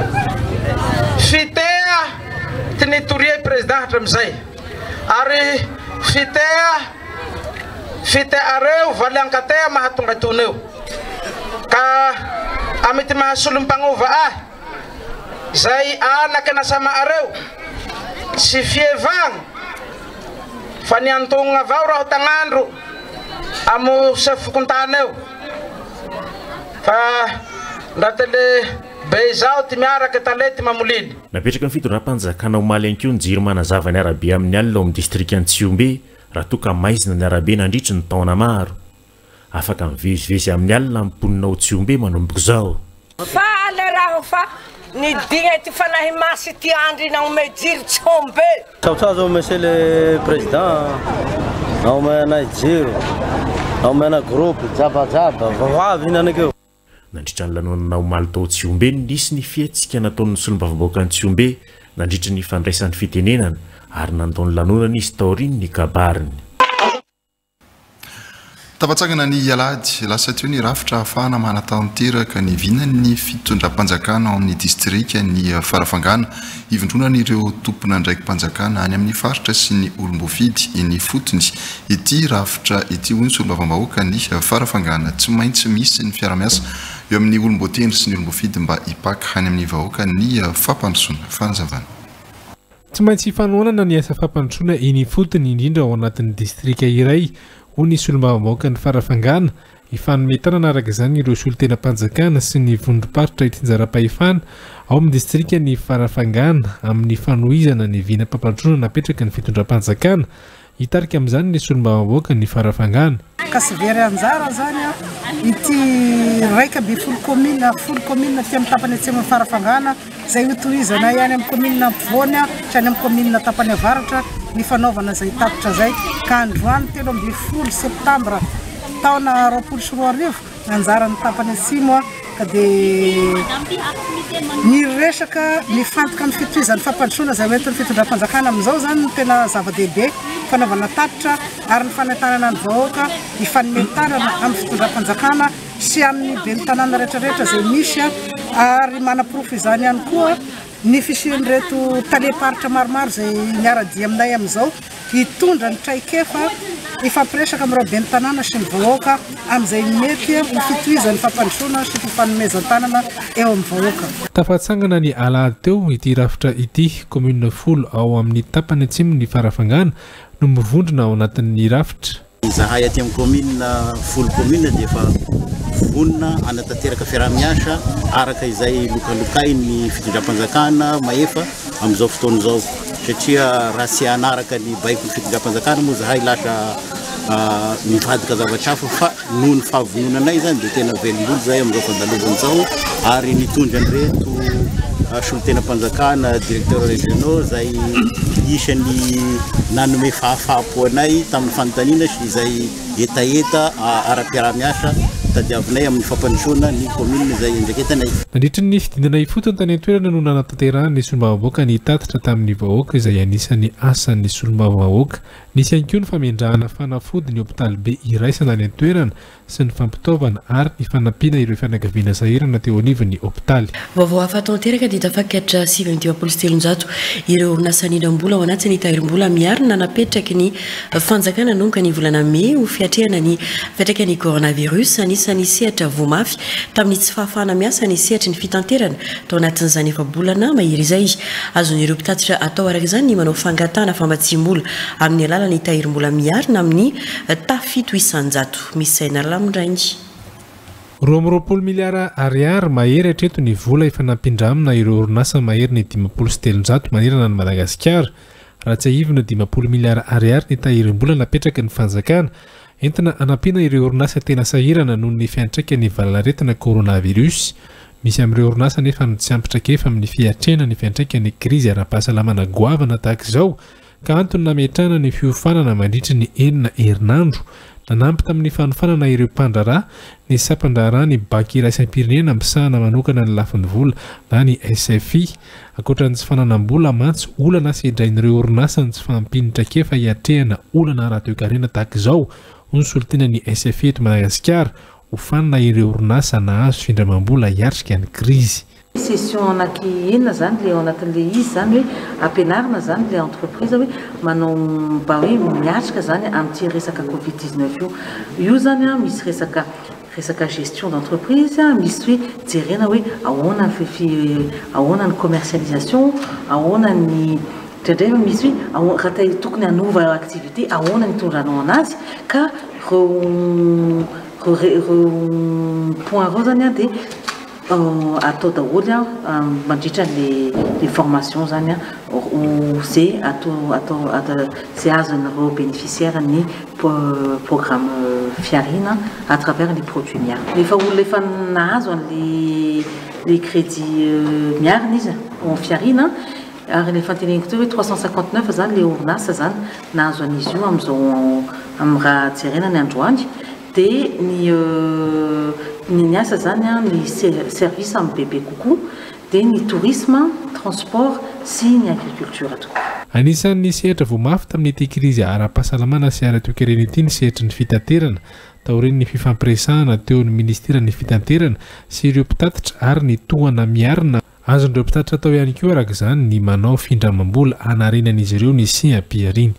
fitea ty nitorie président hatramizay ary fitea fiteareo valiankatea mahatonga toneo ka amity mahasolo mpagnova ah zay anaky nasama areo tsy fievagna fa niantogna avao raho tagnandro amo sefokontany eo fa ndatele be zao ty miaraka talety mamoliny. Napetraka ny fitondram-panjakana omaly ihany koa ny jiro manazava ny arabe amin'ny alina ao amin'ny distrika ny Tsiombe raha toka maizina ny arabe nandritry ny taona maro. Afaka mivezivezy amin'ny alina amponina ao Tsiombe manomboka zao. Fa ale raho fa ny digna ty fanahy masy ty andry naome jiro Tsiombe. Sautsazo monsieur le président naomena jiro naomena groupe jabajaba vavavy hinanakeo. Nandritra ny lanonana omaly tao Tsiombe nisy ny fihetsika nataon'ny solombavambahoaka ny Tsiombe nandritra ny fandraisan'ny fitenenana ary nandaony lanonana izy taoriny ny kabariny. Tafatsangana ny Alady lasa teo ny rafitra ahafahana manatanteraka ny vinan'ny fitondram-panjakana ao amin'ny distrika ny Farafangana ivondronana ireo tompona ndraiky mpanjakana any amin'ny faritra sy ny olom-boafidy ny fotony ity rafitra ity hoy ny solombavambahoaka ny Farafangana tsy maintsy misy ny fiara-miasa eo amin'ny olom-boatendry sy ny olom-boafidy mba hipaka hany amin'ny vahoaka ny fampandrosoana fanazavana. tsy maintsy fanoanana ny asa fampandrosoana eny fotony indrindra ao anatin'ny distrika iray ho nisy olombavamoaka ny farafangana ifanometana araka izany ireo solon-tenam-panjakana sy ny vondrom-paritra itsinjara-pahefana ao amin'ny distrika ny farafangana amin'ny fanohizana ny vina fampandrosoana napetraka ny fitondram-panjakana hitarika amin'izany nisy olombavamoaka ny farafangana ka sy very anjara zany a ity raika be folo commune folo commune ty amin'ny tapany atsy amin'ny farafangana zay hotohizana ihany amin'ny commune ampovoany a trany amin'ny commune tapany avaratra ny fanaovana zay tapitra zay ka androany telo amby folo septambra taona roapolo sy roa arivo anjara ny tapany atsimo a ka dia ny resaka mifantoka amin'ny fitohizan'ny fampandrosoana zay hoentin'ny fitondram-panjakana amin'izao zany no tena zava-dehibe fanaovana tapitra ary ny fanentanana ny vahoaka ifanomentanana amin'ny fitondram-panjakana sy amin'ny ben'ny tanàna rehetrarehetra zay misy ary manaporofo izany ihany koa ny fisian'ireto taleparitra maromaro zay miara-dia aminay amin'izao hitondra ny traikefa ifampiresaka amin'ireo ben'ny tanàna sy ny vahoaka amin'izay mety ny fitohizan'ny fampandrosoana sy fifanomezan-tanana eo amin'ny vahoaka. Tafatsangana ny alahady teo ity rafitra ity commune folo ao amin'ny tapany atsimo ny farafangana no mivondrona ao anatin'ny rafitra. Zahay aty amin'ny commune folo commune dia efa vonona anatanteraka fiaraha-miasa araka izay lokalokay ny fitondram-panjakana maefa amin'izao fotoana izao satria raha tsy hanaraka ny baiko ny fitondram-panjakana moa zahay lasa mivadika zavatra hafa fa noho ny fahavononanay zany dia tena velom-bolo zahay amin'izao fandalovana izao ary nitondra an'ireto solon-tenam-panjakana directeur régionaux zay isany nanome fahafapo anay tamin'ny fanontaniana sy izay etaeta ara-piaraha-miasa tadiavinay amin'ny fampandrosoana ny commune zay andraketanay. Nandritra ny fidinana ifotony tany an-toerana no nanatanterahany ny solombavamoaka ny tatitra tamin'ny vahoaka izay anisan'ny asan'ny solombavamoaka. Nisy ihany koa ny famindrahana fanafody ny hôpitaly be iraisana any an-toerana sy ny fampitaovana ary ny fanampiana ireo fianakaviana sahirana teo anivon'ny hôpitaly. Vaovao hafa tanteraka dia tafakatra sivy amby dimampolo sy telonjato ireo orinasa anindram-bola ao anatin'ny tahirim-bola miarina napetraky ny fanjakana nomboka ny volana Mey ho fiatrehana ny fiantraikany coronavirus anisan'ny sehatra voamafy tamin'ny tsy fahafahana miasa ny sehatry ny fitanterana tao anatin'izany efa bolana mahery izay azon'ireo mpitatitra atao araka izany ny manao fangatana fambatsim-bola amin'ny alalan'ny tahirim-bola miarina amin'ny tafito isanjato misy saina lamindraingy. roa amby roapolo miliara ariary mahery hatreto ny vola efa nampindramina ireo orinasa mahery ny dimampolo sy telonjato manerana ny Madagasikara raha tsy ahivina dimampolo miliara ariary ny tahirim-bola napetraka ny fanjakana entina anampiana ireo orinasa tena sahirana noho ny fiantraikany valanaretina coronavirus. Misy amin'ireo orinasa nefa tsy ampitrakefa amin'ny fiatrena ny fiantraikany krizy ara-pahasalamana goavana tahaka izao ka antony nametrana ny fiofanana mandritra ny enina herinandro nanampy tamin'ny fanofanana ireo mpandraraha ny sampandraraha ny banky iraisam-pirenena misahana manokana ny lafin'ny vola na ny S F I ankoatra ny tsy fananam-bola mantsy olana sy hidrain'ireo orinasa ny tsy fampinitrakefa hiatrehana olana ara-toe-karena tahaka izao ny solotena ny S F I eto Madagasikara ho fanana ireo orinasa nahazo findramam-bola hiatrika ny krizy. Session anaki enina zany le ao anatin'le izy zany hoe ampianarina zany le entreprise hoe manao mba hoe miatrika zany amin'ity resaka covid dix-neuf io io zany a misy resaka resaka gestion d'entreprise misy hoe jerena hoe ahoana ny fifi ahoana ny commercialisation ahoana ny tendrema misy hoe raha tokony hanova activité ahoana ny tondranao anazy ka point reo zany a dia atao daholo a mandritra le les formations zany a zay atao atao zay azon'ireo bénéficiaire ny programme fiarina à travers les produits miarina. Rehefa olona efa nahazo an'le les crédits miarina izy en fiarina ary le fanteneniko teo hoe trois cent cinquante-neuf zany le orinasa zany nahazo an'izy io amin'izao amin'ny raha jerena ny androany dia ny ny asa zany a ny service amin'ny bebe kokoa dia ny tourisme transport sy ny agriculture ato. Anisan'ny sehatra voamafy tamin'ity krizy ara-pahasalamana sy ara-toe-karena ity ny sehatry ny fitanterana taorin'ny fifampiresahana teo ny ministera ny fitanterana sy ireo mpitatitra ary ny tohana miarina azon'ireo mpitatitra atao ihany koa araka izany ny manao findramam-bola hanarenan'izy ireo ny siam-piariny.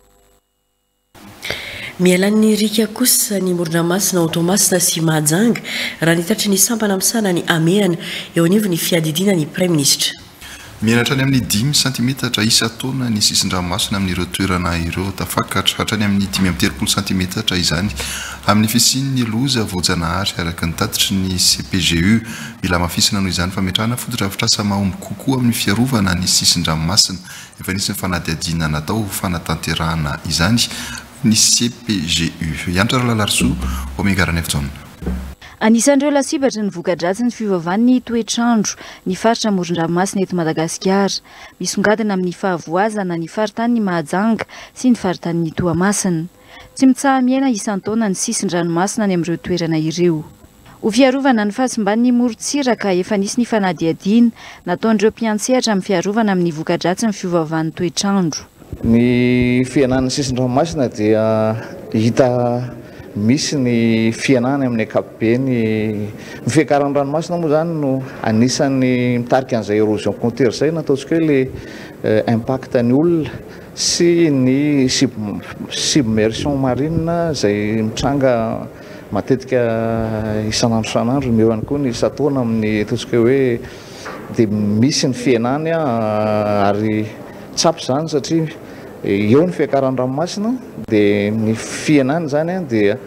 Mialan'ny rika kosa ny Morondamasina Automasina sy Mahajanga raha nitatry ny sampana misana ny amerana eo anivony fiadidiana ny Prime Ministre. mianatra any amin'ny dimy centimetatra isa taona ny sisin-dranomasina amin'ireo toerana ireo tafakatra hatrany amin'ny dimy amby telopolo centimetatra izany amin'ny fisian'ny loza voajanahary araka ny tatitry ny C P G U mila mafisina noho izany fametrahana foto-drafitrasa mahomby kokoa amin'ny fiarovana ny sisin-dranomasina efa nisy ny fanadihadiana natao fanatanterahana izany ny C P G U iantra Lalarosoa omegarany efitsona. Anisan'ireo lasibatra ny voka-dratsy ny fiovavan'ny toetrandro ny faritra amoron-dranomasina eto Madagasikara misongadina amin'ny fahavoazana ny faritany Mahajanga sy ny faritany Toamasina. Tsy mitsaha-miaina isan-taona ny sisin-dranomasina ny amin'ireo toerana ireo. Ho fiarovana ny fahasimban'ny morontsiraka efa nisy ny fanadihadiana nataon'ireo mpiantsehatra amin'ny fiarovana amin'ny voka-dratsy ny fiovavan'ny toetrandro. Ny fianan'ny sisin-dranomasina dia hita misy ny fianana amin'ny ankapobeny ny fiakaran'ny ranomasina moa zany no anisan'ny mitarika an'izay érosion côtière zay na ataontsika hoe le impact ny olona sy ny submersion marine zay mitranga matetika isan'andro isan'andro meo ihany koa ny isa-taona amin'ny ataontsika hoe dia misy ny fianany ary tsapy zany satria eo ny fiakaran'ny ranomasina dia ny fianany zany dia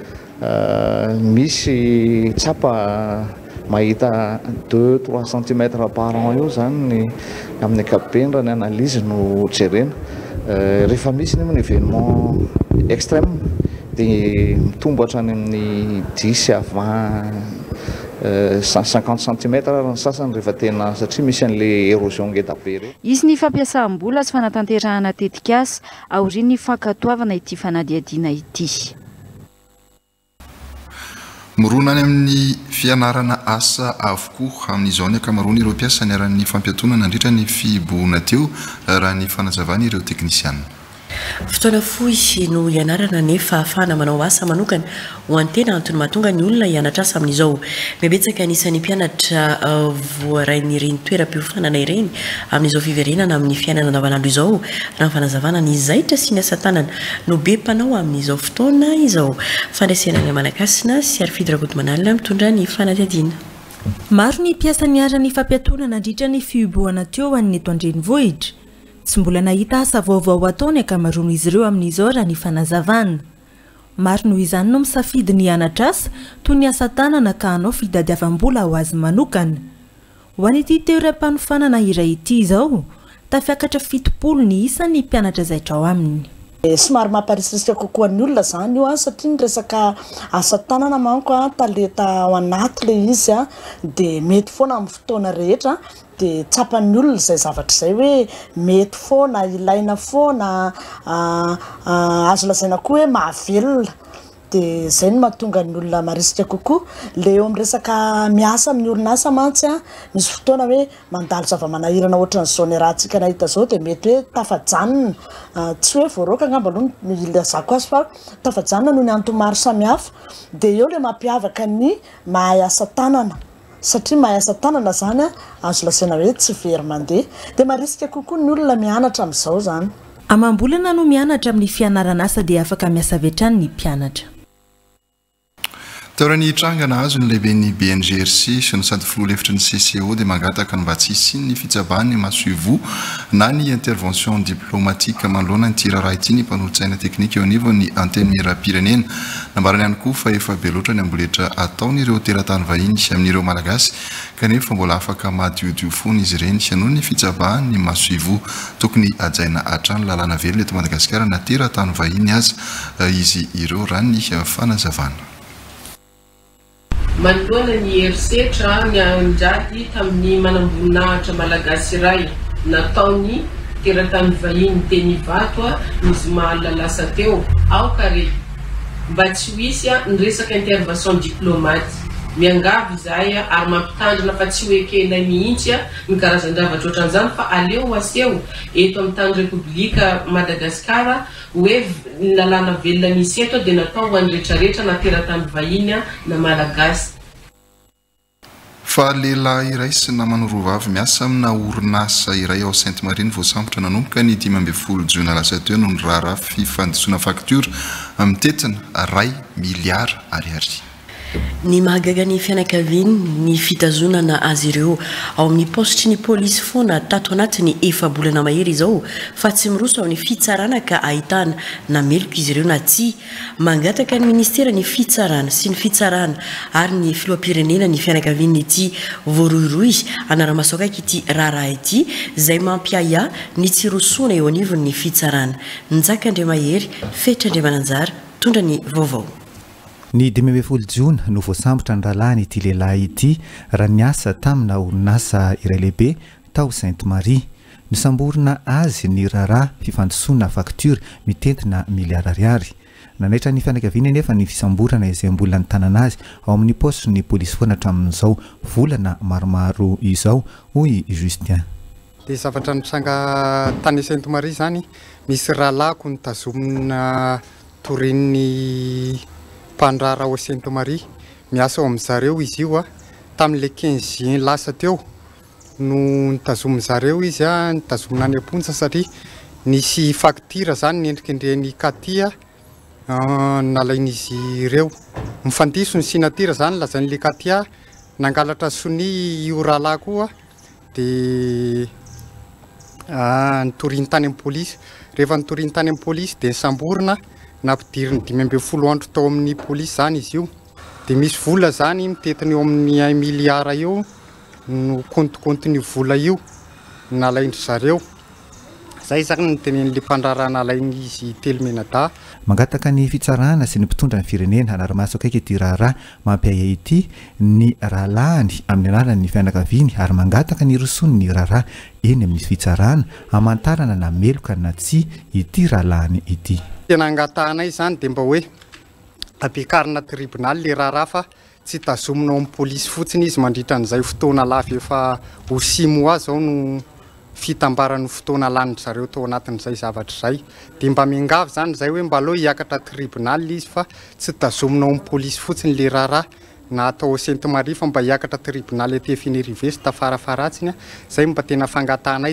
misy tsapa mahita deux trois centimètres par an eo zany ny amin'ny ankapobeny raha ny analyse no jerena. Rehefa misy ny événement extrême dia mitombo hatrany amin'ny dix à vingt cent cinquante centimètres raha ny sasany rehefa tena satria misy an'le érosion ngeda be ireo. Izy ny fampiasam-bola sy fanatanterahana tetikasa aorian'ny fankatoavana ity fanadihadiana ity. Morona any amin'ny fianarana asa avokoa amin'izao ny akamaroany ireo mpiasa ny aran'ny fampiatonana nandritra ny fiboona teo raha ny fanazavana ireo teknisiana. Fotoana fohy no ianarana nefa ahafahana manao asa manokana ho antena antony mahatonga ny olona hianatra asa amin'izao. Mibetsaka anisan'ny mpianatra voarain'ireny toeram-piofanana ireny amin'izao fiverenana amin'ny fiainana andavanandro izao raha ny fanazavana ny zaitra sy ny asa tanana no be mpanao amin'izao fotoana izao. Fandraisana ny Malakasina sy Arfidy Rakotomanalina mitondra ny fanadihadiana. Maro ny mpiasa ny aran'ny fampiatonana nandritra ny fihibohana teo an'ny eto an-drenivohitra. Tsy mbola nahita asa vaovao ataony akamaroan'izy ireo amin'izao raha ny fanazavana. Maro noho izany no misafidy ny hianatra asa toy ny asa tanana ka hanao fitadiavam-bola ho azy manokana. Ho an'ity toeram-panofanana iray ity izao, tafiakatra fitopolo ny isan'ny mpianatra zaitra ao aminy. Somary mamparisisika kokoa ny olona zany io satria ny resaka asa tanana manko talenta ao anaty le izy dia mety foana amin'ny fotoana rehetra dia tsapan'ny olona izay zavatra izay hoe mety foana ilaina foana azo lazaina koa hoe mahavelona dia izay no mahatonga ny olona marisika kokoa. Le eo amin'ny resaka miasa amin'ny orinasa mantsy misy fotoana hoe mandalo zava-manahirana ohatran'izao ny rahantsika nahita zao dia mety hoe tafajanona tsy hoe voaroaka angamba aloha ilazako azy fa tafajanona noho ny antony maro samihafa dia eo le mampiavaka ny mahay asa tanana satria mahay asa tanana zany azo lasaina hoe tsy very mandeha dia marisika kokoa ny olona mianatra amin'izao zany. Amam-bolana no mianatra amin'ny fianarana asa dia afaka miasa avy hatrany ny mpianatra. Taorany trangana azo ny lehiben'ny B N G R C sy ny sady filoha lefitry ny C C O dia mangataka ny mba tsy hisiany ny fitsabany masoivo na ny intervention diplomatique manoloana ny tiraraha ity ny mpanolotsaina teknika eo anivon'ny antenne ra-pirenena. Nambarany ihany koa fa efa be loatra ny amboletra ataon'ireo teratany vahiny amin'ireo malagasy kanefa mbola afaka madiodio foana izy ireny noho ny fitsabany masoivo tokony ajaina hatrany lalàna velona eto Madagasikara na teratany vahiny aza izy ireo raha ny fanazavana. Manoloana ny herisetra ny anjady tamin'ny manamboninahitra malagasy iray nataony teratany vahiny teny Ivato ny zoma lasa teo ao kare mba tsy hoisy ny resaka intervention diplomate miangavy izay ary mampitandrina fa tsy hoe kely mihitsy ny karazan-javatra ohatran'izany fa aleo aseho eto amin'ny tany repoblika Madagasikara hoe ny lalàna velona misy eto dia natao ho an'ny rehetrarehetra na teratany vahiny na malagasy. Fa lehilahy iray sy namana roavavy miasa amina orinasa iray ao Sainte Marine voasambotra nanomboka ny dimy ambin'ny folo jona lasa teo noho ny raharaha fifandosoana faktura mitetina ray miliara ariary. ny mahagaga ny fianakaviny ny fitazonana azy ireo ao amin'ny postry ny polisy foana tato anatiny efa-bolana mahery izao fa tsy miroso amin'ny fitsarana ka ahitana nameloka izy ireo na tsy mangataka ny ministera ny fitsarana sy ny fitsarana ary ny filoam-pirenena ny fianakaviny ity voaroiroy anara-masoka ity raharaha ity izay mampiaya ny tsy rosoana eo anivon'ny fitsarana njakandre mahery fetra andre mananjara tondra ny vaovao. Ny dimy ambin'ny folo jiona no voasambotra ny rahalahy ity lehilahy ity raha niasa tamina orinasa iray lehibe tao Sainte Marie. Nisamborina azy ny raharaha fifandosoana faktura mitentina miliara ariary. Nanaitra ny fianakaviana nefa ny fisamborana izay mbola nitanana azy ao amin'ny posy ny polisy foana hatramin'izao volana maromaro izao hoy Justin. Dia zavatra nitranga tany Sainte Marie zany misy rahalahiko nitazomina torin'ny mpandrara ao Sainte Marie miasa ao amin'izareo izy io a tamin'le quinze juin lasa teo no nitazomin'izareo izy a nitazomina any am-ponja satria nisy facture zany niendrikendreny katia nalain'izy ireo mifandiso ny sinatira zany lazain'le katia nangalatra soni io rahalahy koa dia nitoriny tany amin'ny polisy rehefa nitoriny tany amin'ny polisy dia nisamborina nampidiriny dimy ambin'ny folo andro tao amin'ny polisy zany izy io dia misy vola zany mitetiny eo amin'ny un miliara eo no kontokontiny vola io nalaindry zareo zay zany nytenen'le mpandrara nalainy izy telo menada. Mangataka ny fitsarana sy ny mpitondra ny firenena anara-maso akaiky ity raharaha mampiaya ity ny rahalahiny amin'ny anarany fianakaviany ary mangataka ny rosony ny raharaha eny amin'ny fitsarana hamantarana nameloka na tsy ity rahalahiny ity. Tena angatanay zany dia mba hoe ampiakarina tribunal le raharaha fa tsy tazomina amin'ny polisy fotsiny izy mandritra an'izay fotoana lava efa ho simo azy ao no fitambaran'ny fotoana laniny zareo tao anatin'izay zavatra izay dia mba miangavy zany zay hoe mba aloha hiakatra tribunal izy fa tsy tazomina amin'ny polisy fotsiny le raharaha na atao Sainte Marie fa mba hiakatra tribunal ety Efinerive sy tafarafaratsiny zay mba tena fangatanay.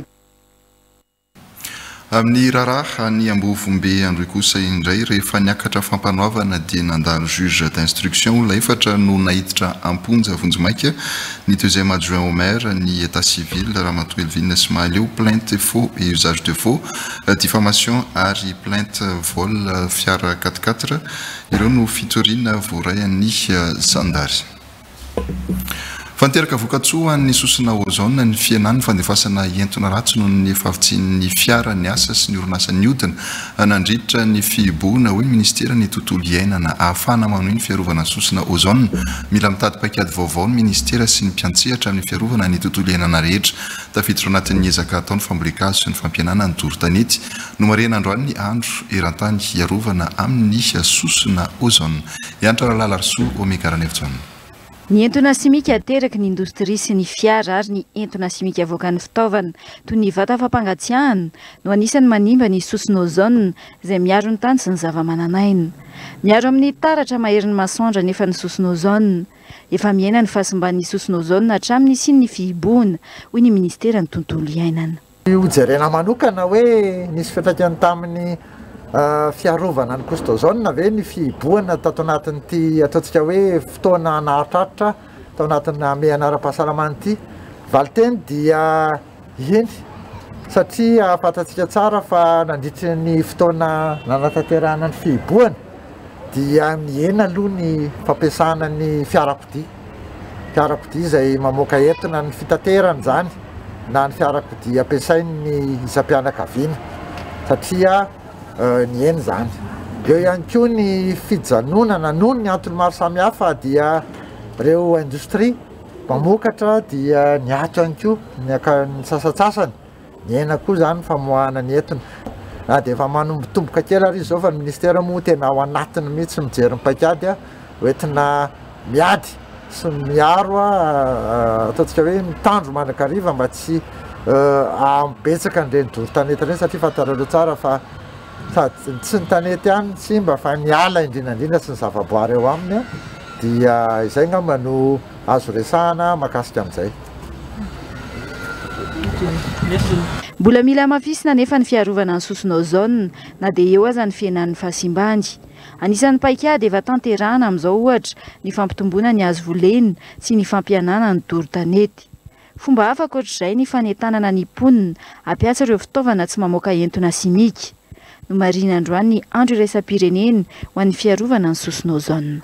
Amin'ny raharaha ny ambovombe androy kosa indray rehefa niakatra fampanoavana dia nandalo juge d'instruction olona efatra no nahiditra amponja vonjomaika ny deuxième adjoint au maire ny état civil Ramatoa Elvina Ismaileo plainte faux et usage de faux diffamation ary plainte vol fiara quatre quatre ireo no fitoriana voarayan'ny Sandary. Fanteraka vokatsoa ny sosina ozone ny fianany fandefasana entona ratsy noho ny fafitsin'ny fiara ny asa sy ny orinasa niodina nandritra ny fiboana hoe ministera ny tontolo iainana ahafahana manohy ny fiarovana sosina ozone mila mitady paikady vaovao ny ministera sy ny mpiantsehatra amin'ny fiarovana ny tontolo iainana rehetra tafiditra anatin'ny ezaka ataon'ny fambolikazo sy ny fampianana ny doro-tanety no marena androany ny andro erantany hiarovana amin'ny sosina ozone iantra rahalala Arsoa Omegarana Evitsona. Ny entona simika ateraky ny indostria sy ny fiara ary ny entona simika avoakan'ny fitaovana toy ny vata fampangatsiahana no anisany manimba ny sosina ozone izay miaro ny tany sy ny zava-mananaina. Miaro amin'ny taratra maherin'ny masoandra nefa ny sosina ozone. Efa miaina ny fahasimban'ny sosina ozone hatramin'ny sy ny fihiboana hoy ny ministera ny tontolo iainana. Hojerena manokana hoe nisy fiantraikany tamin'ny fiarovana ny sosina ozone ve ny fihiboana tato anatin'ity ataontsika hoe fotoana nahatratra tao anatin'ny ame anara-pahasalamana ity valiteny dia eny satria fantatsika tsara fa nandritra ny fotoana nanatanterahana ny fihiboana dia miena aloha ny fampiasana ny fiarakodia fiarakodia izay mamoaka entona ny fitaterana zany na ny fiarakodia ampiasain'ny isam-pianakaviana satria ny eny zany. Eo ihany koa ny fijanonana noho ny antony maro samihafa dia reo indostria mamokatra dia ny ato ihany koa ny aka ny sasatsasany ny ena koa zany famoahana ny entona na dia efa manombotomboka kely ary izy zao fa ny ministera moa tena ao anatiny mihitsy mijery ny paikady a hoentina miady sy miaro a ataontsika hoe mitandro mandrakariva mba tsy ambetsaka an'ireny doro-tanety ireny satria fantarareo tsara fa tsy ny tanety ihany tsy mba fa ny ala indrindrandrindra sy ny zavaboary eo aminy dia izay ngamba no azo resahana makasika amin'izay. Mbola mila mafisina nefa ny fiarovana ny sosina ozone na dia eo aza ny fiainan'ny fahasimbany. Anisan'ny paikady efa tanterahana amin'izao ohatra ny fampitomboana ny hazo volena sy ny fampianana ny doro-tanety. Fomba hafa ankoatr'izay ny fanentanana ny mponina ampiasa ireo fitaovana tsy mamoaka entona simika. No marina androany ny andro iraisam-pirenena ho an'ny fiarovana ny sosina ozona.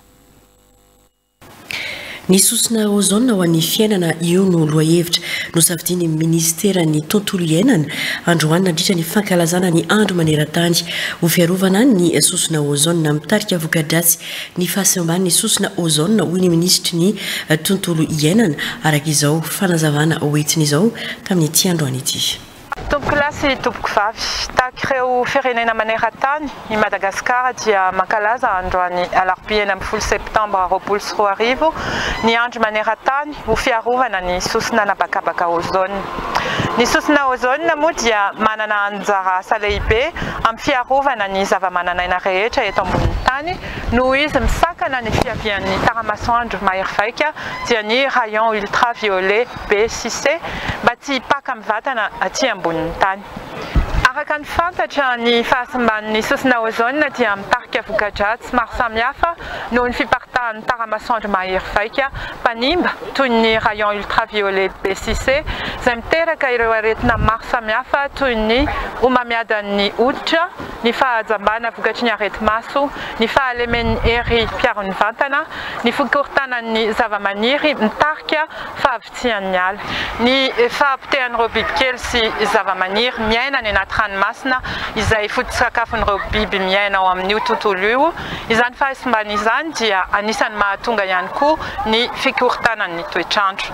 Ny sosina ozona ho an'ny fiainana io no lohahevitra no safidiny ministera ny tontolo iainana androany nandritra ny fankalazana ny andro maneran-tany ho fiarovana ny sosina ozona mitarika voka-dratsy ny fahasamban'ny sosina ozona hoy ny ministra ny tontolo iainana araka izao fanazavana hoentiny izao tamin'ity androany ity. Tompoko lahy sy tompoko vavy tahaka ireo firenena maneran-tany i Madagasikara dia mankalaza androany alarobia amby folo septambra roapolo sy roa arivo ny andro maneran-tany ho fiarovana ny sosina nabakabaka ozona. Ny sosina ozona moa dia manana anjara asa lehibe amin'ny fiarovana ny zava-mananaina rehetra eto ambonin'ny tany noho izy misakana ny fiavian'ny taramasoandro mahery-vaika dia ny rayon ultraviolet B six C mba tsy hipaka amin'ny vatana aty ambonin'ny tany. Araka ny fantatra ny fahasamban'ny sosina ozona dia mitarika voka-dratsy maro samihafa noho ny fiparitahan'ny taramasoandro mahery-vaika mpanimba toy ny rayon ultraviolet B six C izay miteraka ireo aretina maro samihafa toy ny homamiadan'ny hoditra, ny fahajambana vokatry ny areti-maso, ny fahalemen'ny hery mpiaro-ny vantana, ny fikortanan'ny zava-maniry mitarika fahavitian'ny ala, ny fahapotehan'ireo bibikely sy zava-maniry miaina ny anaty ranomasina izay foto-tsakafon'ireo biby miaina ao amin'io tontolo io. Izany fahasimbana izany dia anisan'ny mahatonga ihany koa ny fikortanan'ny toetrandro.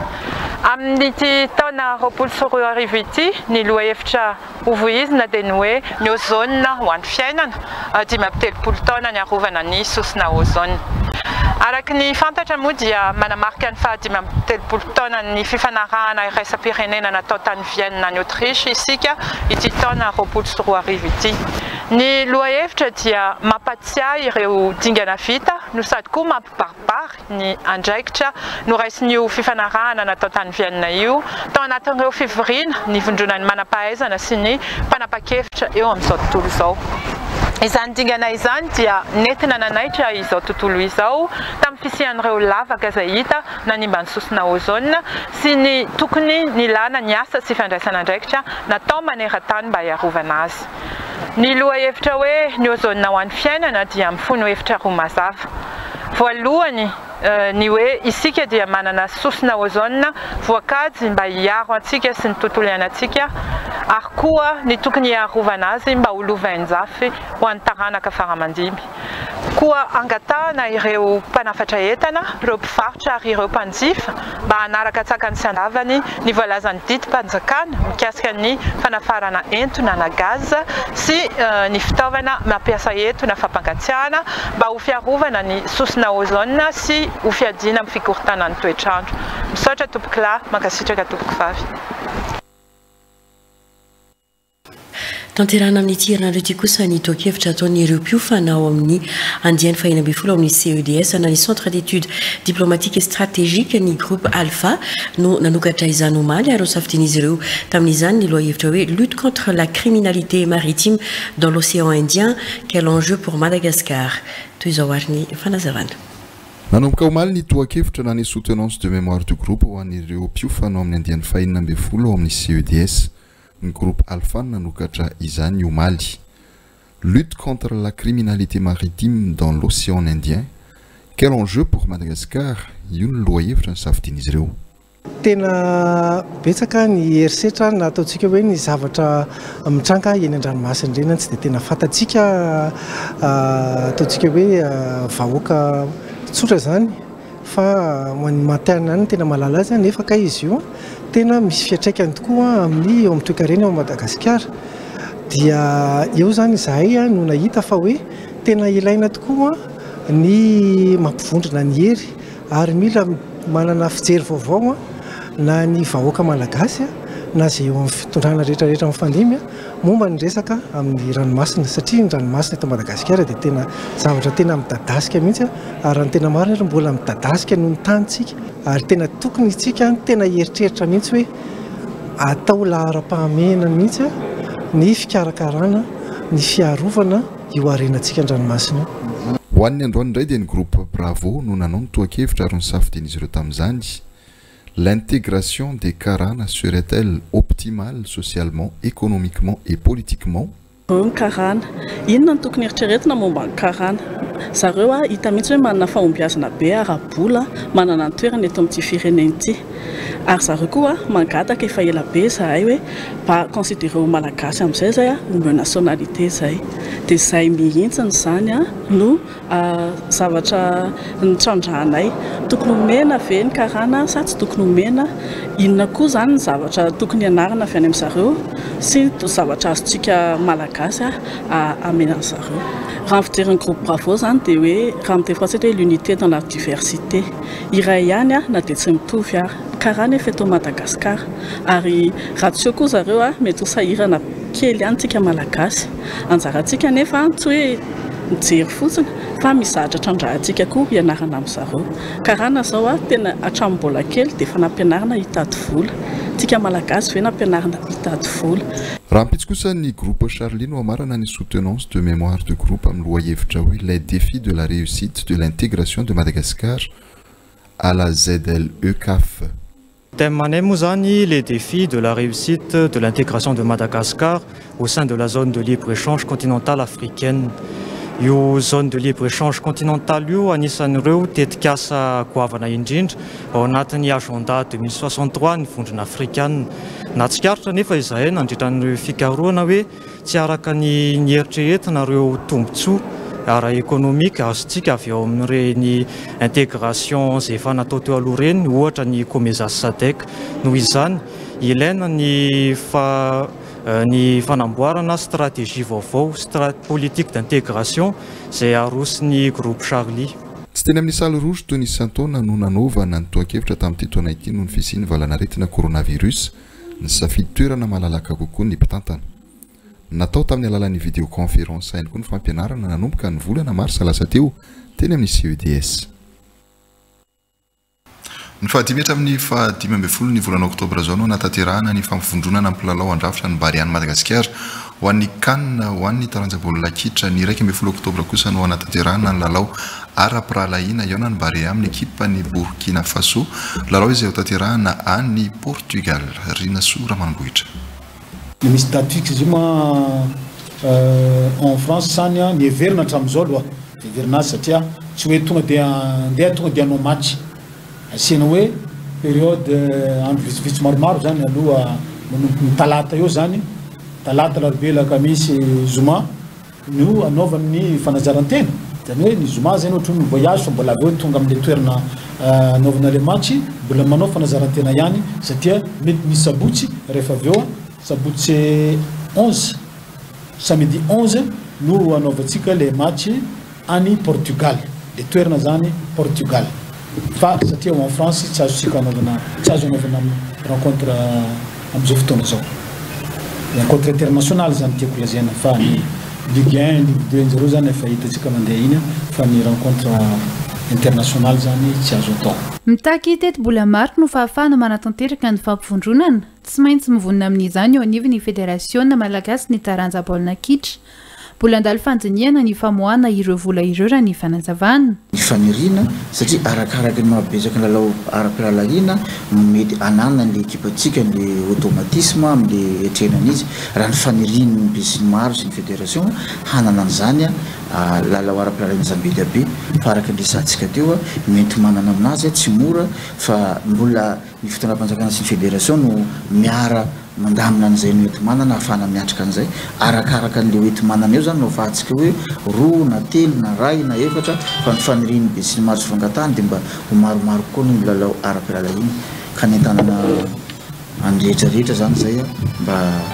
Amin'ity taona roapolo sy roa arivo ity ny lohahevitra hovoizina dia ny hoe ny ozona ho an'ny fiainana dimy amby telopolo taona ny arovana ny sosina ozona. Araka ny fantatra moa dia manamarika ny fahadimy amby telopolo taona ny fifanarahana iraisam-pirenena natao tany Vienne any Autriche isika ity taona roapolo sy roa arivo ity. Ny lohahevitra dia mampatsiahy ireo dingana vita no sady koa mampibaribary ny andraikitra noraisin'io fifanarahana natao tany Vienne io tao anatin'ireo fivoriana ny vondronan'ny manam-pahaizana sy ny mpanapa-kevitra eo amin'izao tontolo izao. Izany dingana izany dia nentina nanaitra izao tontolo izao tamin'ny fisian'ireo lavaka izay hita nanimba ny sosina ozona sy ny tokony nilana ny asa sy fandraisana andraikitra natao maneran-tany mba hiarovana azy. Ny lohahevitra hoe ny ozona ho an'ny fiainana dia mifono hevitra roa mazava. Voalohany ny hoe isika dia manana sosina ozona voakajy mba hiaro antsika sy ny tontolo iainantsika ary koa ny tokony hiarovana azy mba ho lovain-jafy ho an'ny taranaka faramandimby. Koa angatahana ireo mpanafatra entana, ireo mpivarotra ary ireo mpanjifa mba hanaraka tsakany sy andavany ny voalazan'ny didim-panjakana mikasika ny fanafarana entona na gaz sy ny fitaovana mampiasa entona fampangatsiahana mba ho fiarovana ny sosina ozona sy ho fiadiana amin'ny fikortanan'ny toetrandro. Misaotra tompoko lahy, mankasitraka tompoko vavy. Tanterahana amin'ity herinandro ity kosa ny toa-kevitra ataon'ireo mpiofana ao amin'ny andiany fahina ambin'ny folo ao amin'ny C E D S na ny centre d'études diplomatiques et stratégiques ny groupe Alpha no nanokatra izany omaly ary safidin'izy ireo tamin'izany ny lohahevitra hoe lutte contre la criminalité maritime dans l'océan Indien, quel enjeu pour Madagascar. Toy izao ary ny fanazavana. Nanomboka omaly ny toa-kevitra na ny soutenance de mémoire du groupe ho an'ireo mpiofana ao amin'ny andiany fahina ambin'ny folo ao amin'ny C E D S. Ny groupe Alpha nanokatra izany omaly. Lutte contre la criminalité maritime dans l'océan Indien. Quel enjeu pour Madagascar? Io ny lohahevitra ny safidin'izy ireo. Tena betsaka ny herisetra na ataontsika hoe ny zavatra mitranga eny an-dranomasina ireny tsy dia tena fantatsika ataontsika hoe vahoaka tsotra zany fa ny materne any tena malala azy nefa ka izy io tena misy fiatraikany tokoa amin'ny eo amin'ny toe-karena ao Madagasikara dia eo zany izahay no nahita fa hoe tena ilaina tokoa ny mampivondrona ny hery ary mila manana fijery vaovao na ny vahoaka malagasy na izay eo amin'ny fitondrana rehetrarehetra mifandimby momba ny resaka amin'ny ranomasina satria ny ranomasina eto Madagasikara dia tena zavatra tena midadasika mihitsy ary ny tena marina mbola midadasika noho ny tanitsika ary tena tokony itsika tena heritreritra mihitsy hoe atao lahara-pahamehana mihitsy ny fikarakarana ny fiarovana io arenantsika ny ranomasina. ho an'ny androany indray dia ny groupe bravo no nanao nytoakevitra ary ny safidian'izy ireo tamin'izany l'intégration des karana serait-elle optimale socialement, économiquement et politiquement? Ny karana inona ny tokony eritreretina momba ny karana zareo a hita mihitsy hoe manana fahombiazana be ara-bola manana ny toerana eto amin'ity firenena ity ary zareo koa mangataka efa ela be zahay hoe mba considéré malagasy amin'izay zay a ombe nationalité zay dia zay mihintsiny zany a no zavatra nitrandrahanay tokony homena ve ny karana sa tsy tokony homena inona koa zany ny zavatra tokony anarana avy any amin'ny zareo sy zavatra azontsika malagasy a amena zareo raha fijery ny groupe bravo zany dia hoe raha mitefasety hoe l'unité dans la diversité iray ihany a na dia tsy mitovy ary karana efa eto Madagasikara ary raha tsy eo koa zareo a mety ho sahirana kely ihany tsika malagasy anjarantsika nefa tsy hoe mijery fotsiny fa mizatra trandrahantsika koa ianarana amin'ny zareo karana zao a tena hatramin'ny kely dia efa nampianarana hitady vola tsika malagasy ve nampianarana hitady vola raha mpitsy kosa ny groupe Charlie no amarana ny soutenance de mémoire de groupe amin'ny lohahevitra hoe les défis de la réussite de l'intégration de Madagascar à la Z L E C A F. Thème moa zany les défis de la réussite de l'intégration de Madagascar au sein de la zone de libre-échange continentale africaine. Io zone de libre-échange continentale io anisan'ireo tetika asa goavana indrindra ao anatin'ny agenda deux mille soixante-trois ny vondrona afrikana natsikaritra nefa izahay nandritran'ireo fikaroana hoe tsy araka ny ny eritreretinareo tombontsoa ara économique azontsika avy ao amin'ireny intégration izay efa natao teo aloha reny ohatra ny COMESA SADC noho izany ilaina ny fa ny fanamboarana stratégie vaovao politique d'intégration izay arosiny groupe Charlie. Tsy teny amin'ny salle rouge toy ny isan-taona no nanaovana ny toakevitra tamin'ity taona ity noho ny fisiany valanaretina coronavirus ny safidy toerana malalaka kokoa ny mpitantana. Natao tamin'ny alalan'ny vidéoconférence ihany koa ny fampianarana nanomboka ny volana marsa lasa teo teny amin'ny C E D S. Ny fahadimy hatramin'ny fahadimy ambin'ny folo ny volana oktobra zao no natanterahana ny fampivondronana ampilalao andrafitra ny Bariany Madagasikara ho an'ny kanina ho an'ny taranjabolina kitra ny iraika ambin'ny folo oktobra kosa no natanterahana ny lalao ara-pirahalahiana iona ny Barea amin'ny ekipa ny Burkina Faso lalao izay ho tanterahana any Portugal. Rina Soura manambohitra. Misy date fixe izy ma en France zany a ny heverina hatramin'izao aloha heverina satria tsy hoe tonga dia andeha tonga dia hanao match asiana hoe période andro vitsivitsy maromaro zany aloha manomboka ny talata eo zany talata larobia lakamisy zoma no anaovan'ny fanazarantena zany hoe ny zoma zany ohatra ny voyage fa mbola avy eo tonga amin'le toerana anaovana le match mbola manao fanazarantena ihany satria mety misy sabotsy rehefa avy eo sabotsy onze samedi onze no anaovantsika le match any Portugal le toerana zany Portugal fa satria en France tsy azontsika anaovana tsy azo anaovana rencontre amin'izao fotoana zao rencontre internationale zany tiako lazaina fa ny Ligue un Ligue deux zero zany efa hitantsika mandeha iny fa ny rencontre internationale zany tsy azo atao. Mitaky teti-bola maro no fahafahana manatanteraka ny fampivondronana tsy maintsy mivonona amin'izany eo anivon'ny fédération malagasy ny taranja baolina kitra mbola andalo fanjiniana ny famoahana ireo vola ireo raha ny fanazavana. Ny faniriana satria arakaraka ny mahabezaka ny lalao ara-pirahalahiana mety anana ny ekipantsika ny automatisme amin'ny etrenana izy raha ny faniriana ny be sy ny maro sy ny fédération hanana an'izany a lalao ara-pirahalahiana zambely be fa araka ny resantsika teo mety manana aminazy tsy mora fa mbola ny fitondram-panjakana sy ny fédération no miara mandamina an'izay no ety manana ahafahana miatrika an'izay arakaraka n'le ety manana eo zany no afahantsika hoe roa na telo na ray na efatra fa ny faniriany be sy ny maro sy fangatahany dia mba ho maromaro koa ny lalao ara-pirahalahiana ka ny entanana andrehetrarehetra zany zay a mba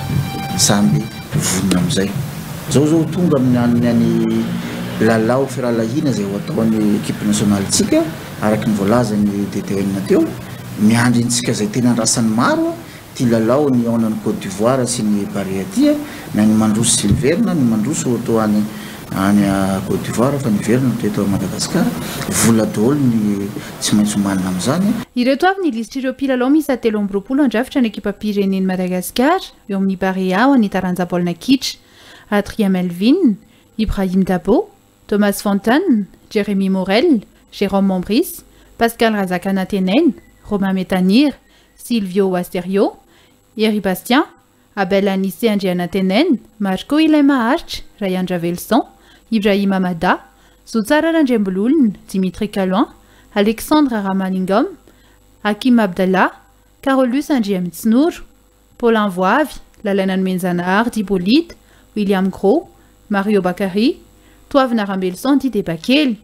samby vonona amin'izay zao zao tonga amin'ny any lalao firahalahiana zay ho ataon'ny équipe nationale tsika araka ny voalazany D T N teo miandrintsika zay tena andrasany maro ty lalao ny ao an'ny Côte d'Ivoire sy ny Barea ty na ny mandroso sy liverna ny mandroso atao any any Côte d'Ivoire fa ny verna teto Madagasikara vola daholo ny tsy maintsy manana amin'izany. Ireto avy ny lisitra ireo mpilalao miisa telo amby roapolo andrafitra ny ekipa pireneny Madagasikara eo amin'ny Barea ao ny taranja baolina kitra Adrien Melvin, Ibrahim Dabo, Thomas Fontaine, Jérémy Morel, Jérôme Mombris, Pascal Razakanaténen, Romain Métanir, Silvio Asterio, Yeri Bastien, Abel Anissé Andrianaténen, Marco Ilema Arch, Ryan Javelson, Ibrahim Amada, Soutsara Ranjemboluln, Dimitri Kalouan, Alexandre Ramalingom, Hakim Abdallah, Carolus Andiem Tsnour, Paul Envoavi, Lalanan Menzana Ardi Bolid, William Gros, Mario Bakary, Toav Narambelson Dide Bakely.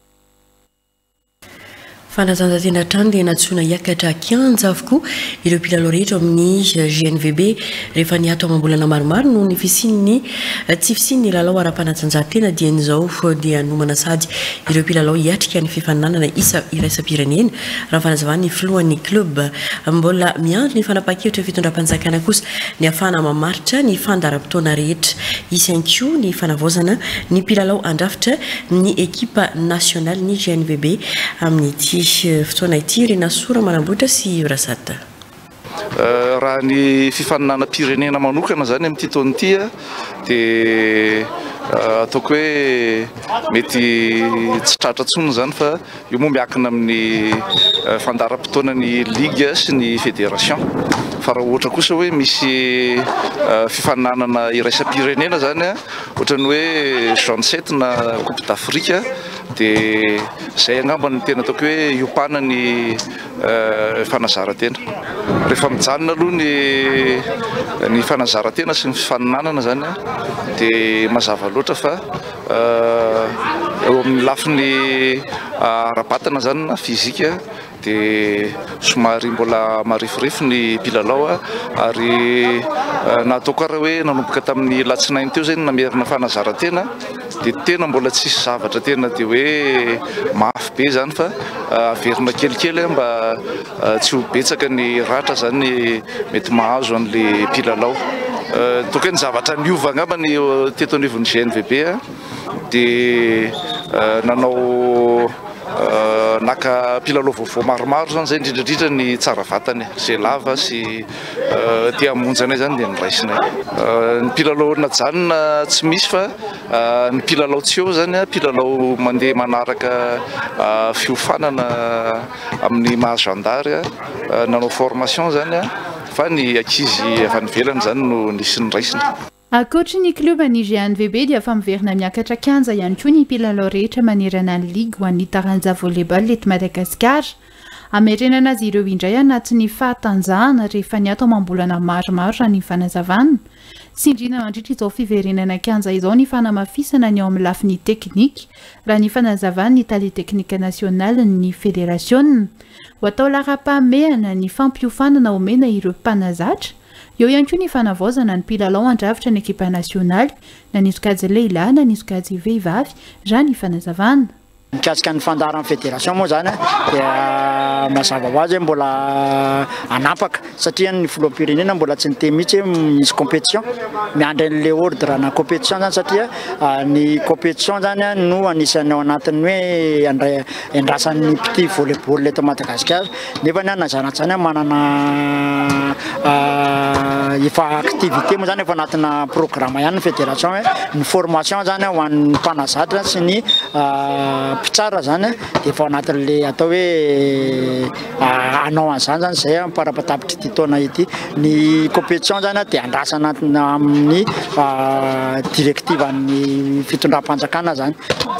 Fanatanjatena trano dia natsoina hiakatra kianja avokoa ireo mpilalao rehetra amin'ny G N V B rehefa niato amam-bolana maromaro no ny fisiany tsy fisiany lalao ara-panatanjahantena dia n'izao dia nomana sady ireo mpilalao hiatrika ny fifaninanana isa iraisam-pirenena raha fanazavany filohan'ny club mbola miandry ny fanapakevitra fitondram-panjakana kosa ny afahana mamaritra ny fandaharam-potoana rehetra isy ihany koa ny fanavaozana ny mpilalao andrafitra ny ekipa nationale ny G N V B amin'ny ity fotoana ity Rena Sora manamboatra sy Rasata. Raha ny fifaninana-pirenena manokana zany amin'ity taona ity dia ataoko hoe mety tsy tratra tsony zany fa io moa miankina amin'ny fandaharam-potoana ny ligue sy ny fédération fa raha ohatra kosa hoe misy fifaninanana iraisam-pirenena zany ohatra ny hoe Jean sept na Coupe d'Afrique dia zay angamba ny tena ataoko hoe iopana ny fanazarantena rehefa mijanona aloha ny ny fanazarantena sy ny fifaninanana zany dia mazava loatra fa eo amin'ny lafiny ara-batana zany na fizika dia somary mbola marifirify ny mpilalao ary nataoko raha hoe nanomboka tamin'ny latsinainy teo zany namerina fanazarantena dia tena mbola tsisy zavatra tena dia hoe mafy be zany fa averina kelikely mba tsy ho betsaka ny ratra zany mety mahazo an'le mpilalao. Donc ny zavatra niova angamba ny teto anivon'ny G N V B dia nanao naka mpilalao vaovao maromaro zany zay indrindrandrindra ny tsara vatany zay lava sy tia hamonjy anay zany dia niraisina ny mpilalao najanona tsy misy fa ny mpilalao tsy eo zany mpilalao mandeha manaraka fiofanana amin'ny mahazandary nanao formation zany fa ny ankizy avy nivelany zany no nisy niraisina. Ankoatra ny kluba ny G N V B dia famoverina miakatra kianja ihany koa ny mpilalao rehetra manerana ny ligue ho an'ny taranja volleyball eto Madagasikara. Amerenana azy ireo indray anatin'ny fahatanjahana rehefa niato amam-bolana maromaro raha ny fanazavana. Sindriana mandritra izao fiverenana kianja izao ny fanamafisana ny ao amin'ny lafiny teknika raha ny fanazavana ny tali teknika nasionale ny fédération. Ho atao lara-pahamehana ny fampiofanana omena ireo mpanazatra. Eo ihany koa ny fanavaozana ny mpilalao andravitra ny ekipa nasionaly na nisy kajy lehilahy na nisy kajy vehivavy raha ny fanazavana. Mikasika ny fandaharan'ny fédération moa zany dia mazava ho azy mbola anampaka satria ny filoham-pirenena mbola tsy niteny mihitsy misy compétition miandry an'le ordre na compétition zany satria ny compétition zany no anisany ao anatiny hoe andrasan'ny petit volleyball eto Madagasikara nefa ny anazanatsany manana efa activité moa zany efa anatina programme ihany ny fédération ny formation zany ho an'ny mpanazatra sy ny pitsara zany dia efa anatin'le atao hoe anao an'izany zany zay parapatapitra ity taona ity ny compétition zany dia andrasana amin'ny directive amin'ny fitondram-panjakana zany.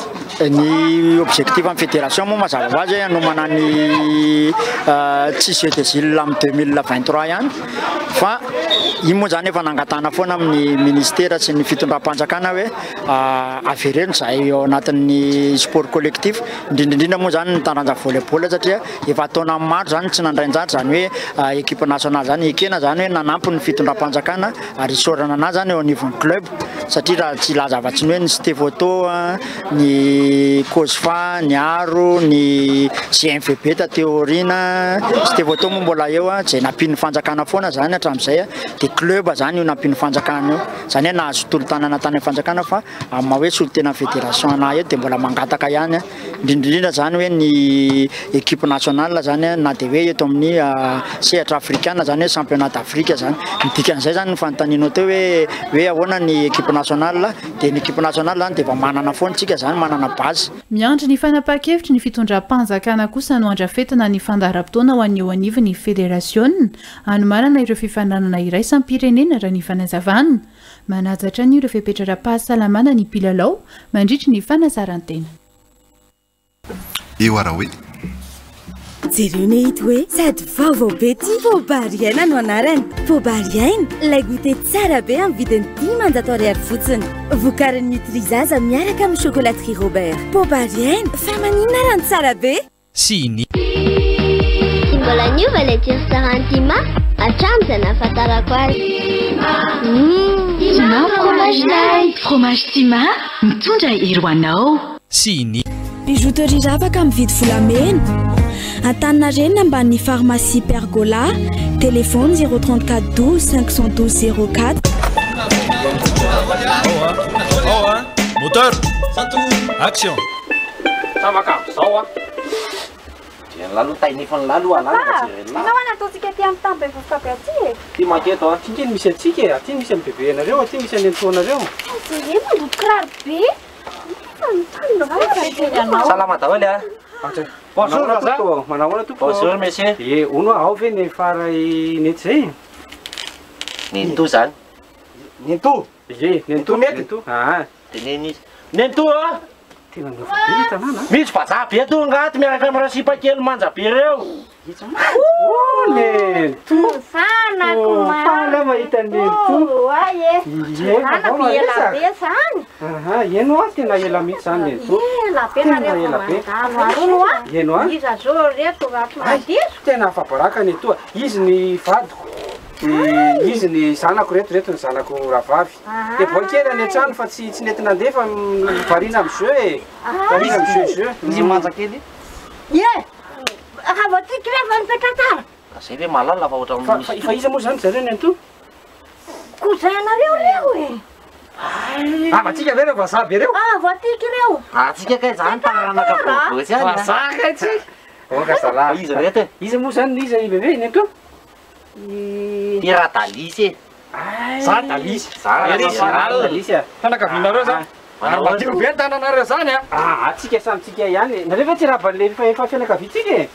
Ny objectif amin'ny fédération moa mazava ho azy hanomana ny tsy jeux des îles amin'ny deux mille vingt-trois ihany fa io moa zany efa nangatana foana amin'ny ministère sy ny fitondram-panjakana hoe avereno zay ao anatin'ny sport collectif indrindraindrindra moa zany ny taranja volleyball satria efa taona maro zany tsy nandrainjatra zany hoe équipe nationale zany ekena zany hoe nanampy ny fitondram-panjakana ary isorana anazy zany eo anivon'ny club satria raha tsy lazavatsy ny hoe ny Stevoto ny ny cosfa ny aro ny G M V B ta théorina sy te voatao moa mbola eo a zay nampin'ny fanjakana foana zany hatramin'izay a de club zany io nampin'ny fanjakana io zany hoe nahazo tolo-tanana tany amin'ny fanjakana fa amin'ny maha hoe solo tena fédération anahy eo de mbola mangataka ihany a indrindrindrindra zany hoe ny équipe nationale zany na de hoe eto amin'ny sehatra africaine zany hoe championnat d'Afrique zany dikan'izay zany ny fanontanianao teo hoe hoe ahoana ny équipe nationale de ny équipe nationale zany de efa manana foana tsika zany manana base. Miandry ny fanapa-kevitry ny fitondram-panjakana kosa no andrafetana ny fandaharam-potoana ho an'ny eo anivon'ny fédération anomanana ireo fifananana iray sampirenena raha ny fanazavana manajatra ny ireo fepetrara-pahasalamana ny mpilalao mandritry ny fanazarantena. eo ara hoe jereo ne hita hoe sady vaovao be ty pobariaina no anarany pobariaina lay goûté tsara be amin'ny vidiny dimanjato ariary fotsiny vokarin'ny Nutrizaza miaraka amin'ny chocolaterie Robert pobariaina fa maninona rano tsara be sini mbola niova le tirsarantima hatramin'izay nahafantarako azy Tima fromage lay fromage Tima mitondra hery ho anao sini bijouterie ravaka mividy volamena Antaninarenina ambany pharmacie Pergola téléphone zéro trente-quatre douze cinq cent douze zéro quatre. Oh hein moteur action ça va ka sao dia lalu tay ni fan lalu ala nawana ataontsika ty amin'ny tany be vovoka aty e ty maketo aty ngeny misy atsika aty misy amin'ny bebe anareo aty misy any antonareo zay mandoto kiraro be salama daholo a bonjour raza manahoana tompo bonjour monsieur e ono ao ve ny faray nety zay nento zany nento e nento nento ah de neny nento a tena nofobe tanana misy vazaha be to ngaty miaraka amin'ny rasipa kely manja be reo nento sanako fala mahita nento aye sanako ela be zany aha eno a tena ela mihitsy zany nento ela be nareo mandalo a eno a iza zo reto rato madiso tena fabaraka nento izy ny vadiko izy ny zanako reto reto ny zanako ravavy de voakely any an-trano fa tsy tsy nety nandefa varina amin'ny jeu e varina amin'ny jeu jeu izy manja kely ye aha voatiky rehefa nipetra tara zay hoe malala fa ohatra fa iza moa zany zareo nento ko zay anareo reo e ah vatsika ve reo vazaha be reo ah voatiky reo atsika kay zany taranaka bobosy any vazaha kay tsika oka zala izy reto izy moa zany izy bebe nento ty raha dalisy e za dalisy dalisy fanakavinareo zany madio be tananareo zany a ah atsika samitsika ihany nareo ve tsy raha le efa fianakaviantsika e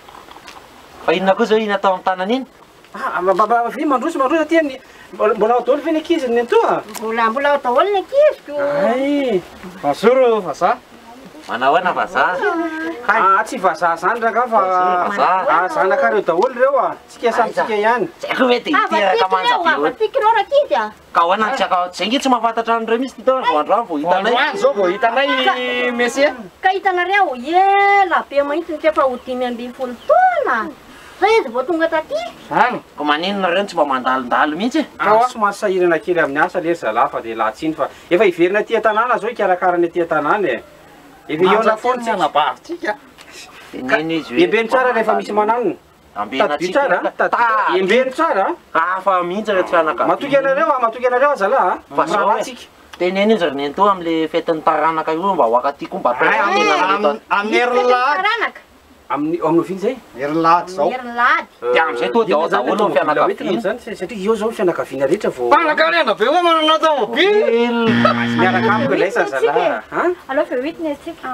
fa inona koa zao iny atao amin'ny tanana iny ah vi mandroso mandroso aty any mbola ao daholo ve ny ankizy ny antoa mbola mbola ao daholo ny ankiziko ay bonjour vazaha manao ana vazaha ah tsy vazaha zany raka fa zanakareo daholo reo a tsika samitsika ihany zako hoe de iteraka manja be voatiky reo rakidy a ka hoana tsaka zay nge tsy mahafantatra an'ireo misy ty taona voandroany vao hitanay zao vao hitanay monsieur ka hitanareo ela be mahitsy ny efa ho dimy ambin'ny folo taona zay izy vao tonga taty zany ko maninona reny tsy mba mandalondalo mihitsy ah somary sahirana kely amin'ny asa lery zalahy fa de latsiny fa efa iverina tia tanàna zao ikarakarany tia tanàna e efa iona foana tsy anabavintsika embeny tsara rehefa misy mananona tadby tsara embeny tsara afa mihitsy reto fianaka matoky anareo a matoky anareo a zalahy a rahatsika teneny izy ry nento am'le fetin'ny taranaka io mba hoaka ty koa mba amin'ny herinlahady amin'ny oviny zay herinlahady zao de am'izay toa de ao daholo ny fianakaviana satria eo zao fianakaviana rehetra vao mpanakarena be oa manana tomobily miaraka amiko laisa zalahy alors fe huit ne tsika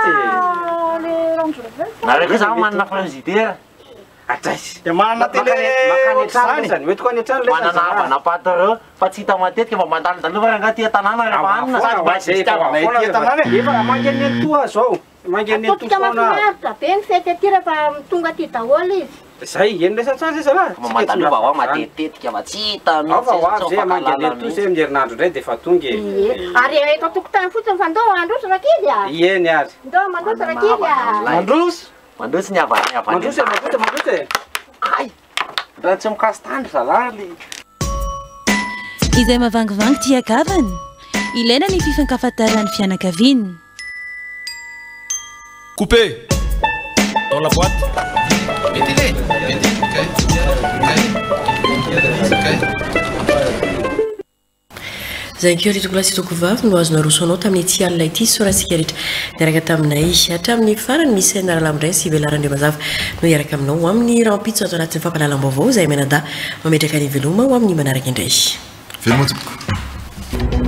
nareo koa zany manana frigidaire atraisy de manana télé makany zany mety koa any an-trano manana havana paty reo fa tsy hita matetika mba mandalondalo fa raha tia tanàna rehefa anina sady mba tia tanàna efa mangeny nentoa zao mangeny nentoa foana be ny fety aty rehefa tonga aty daholo izy zay eny lesa tsara zay zalahy mandalova ao matetetika fa tsy hita mihitsy ao zay mangeny nentoa zay amin'ny herinandro indray de efa tonga e ary eto tokotany fotsiny fa ndao androso rakidy a ieny ary ndao mandroso rakidy a mandroso mandroso ny avany avany mandroso e mandroso mandroso e ay raha tsy mikasy tandro zalahy izay mavangivangy tiakavany ilaina ny fifankafatarany fianakaviana Coupé. Dans la boîte. Mettez-les. Mettez. zay keo ry tokolasy toko vavy no azona rosoanao tamin'ny ty alina ity soratsika rehetra niaraka taminay hatramin'ny farany misy naраlamindray sy velarandre mazava no iaraka aminao ho amin'ny rampitso ato anatin'ny fampahalalam-baovao zay menada mametraka ny veloma ho amin'ny manaraka indray veloma tompoko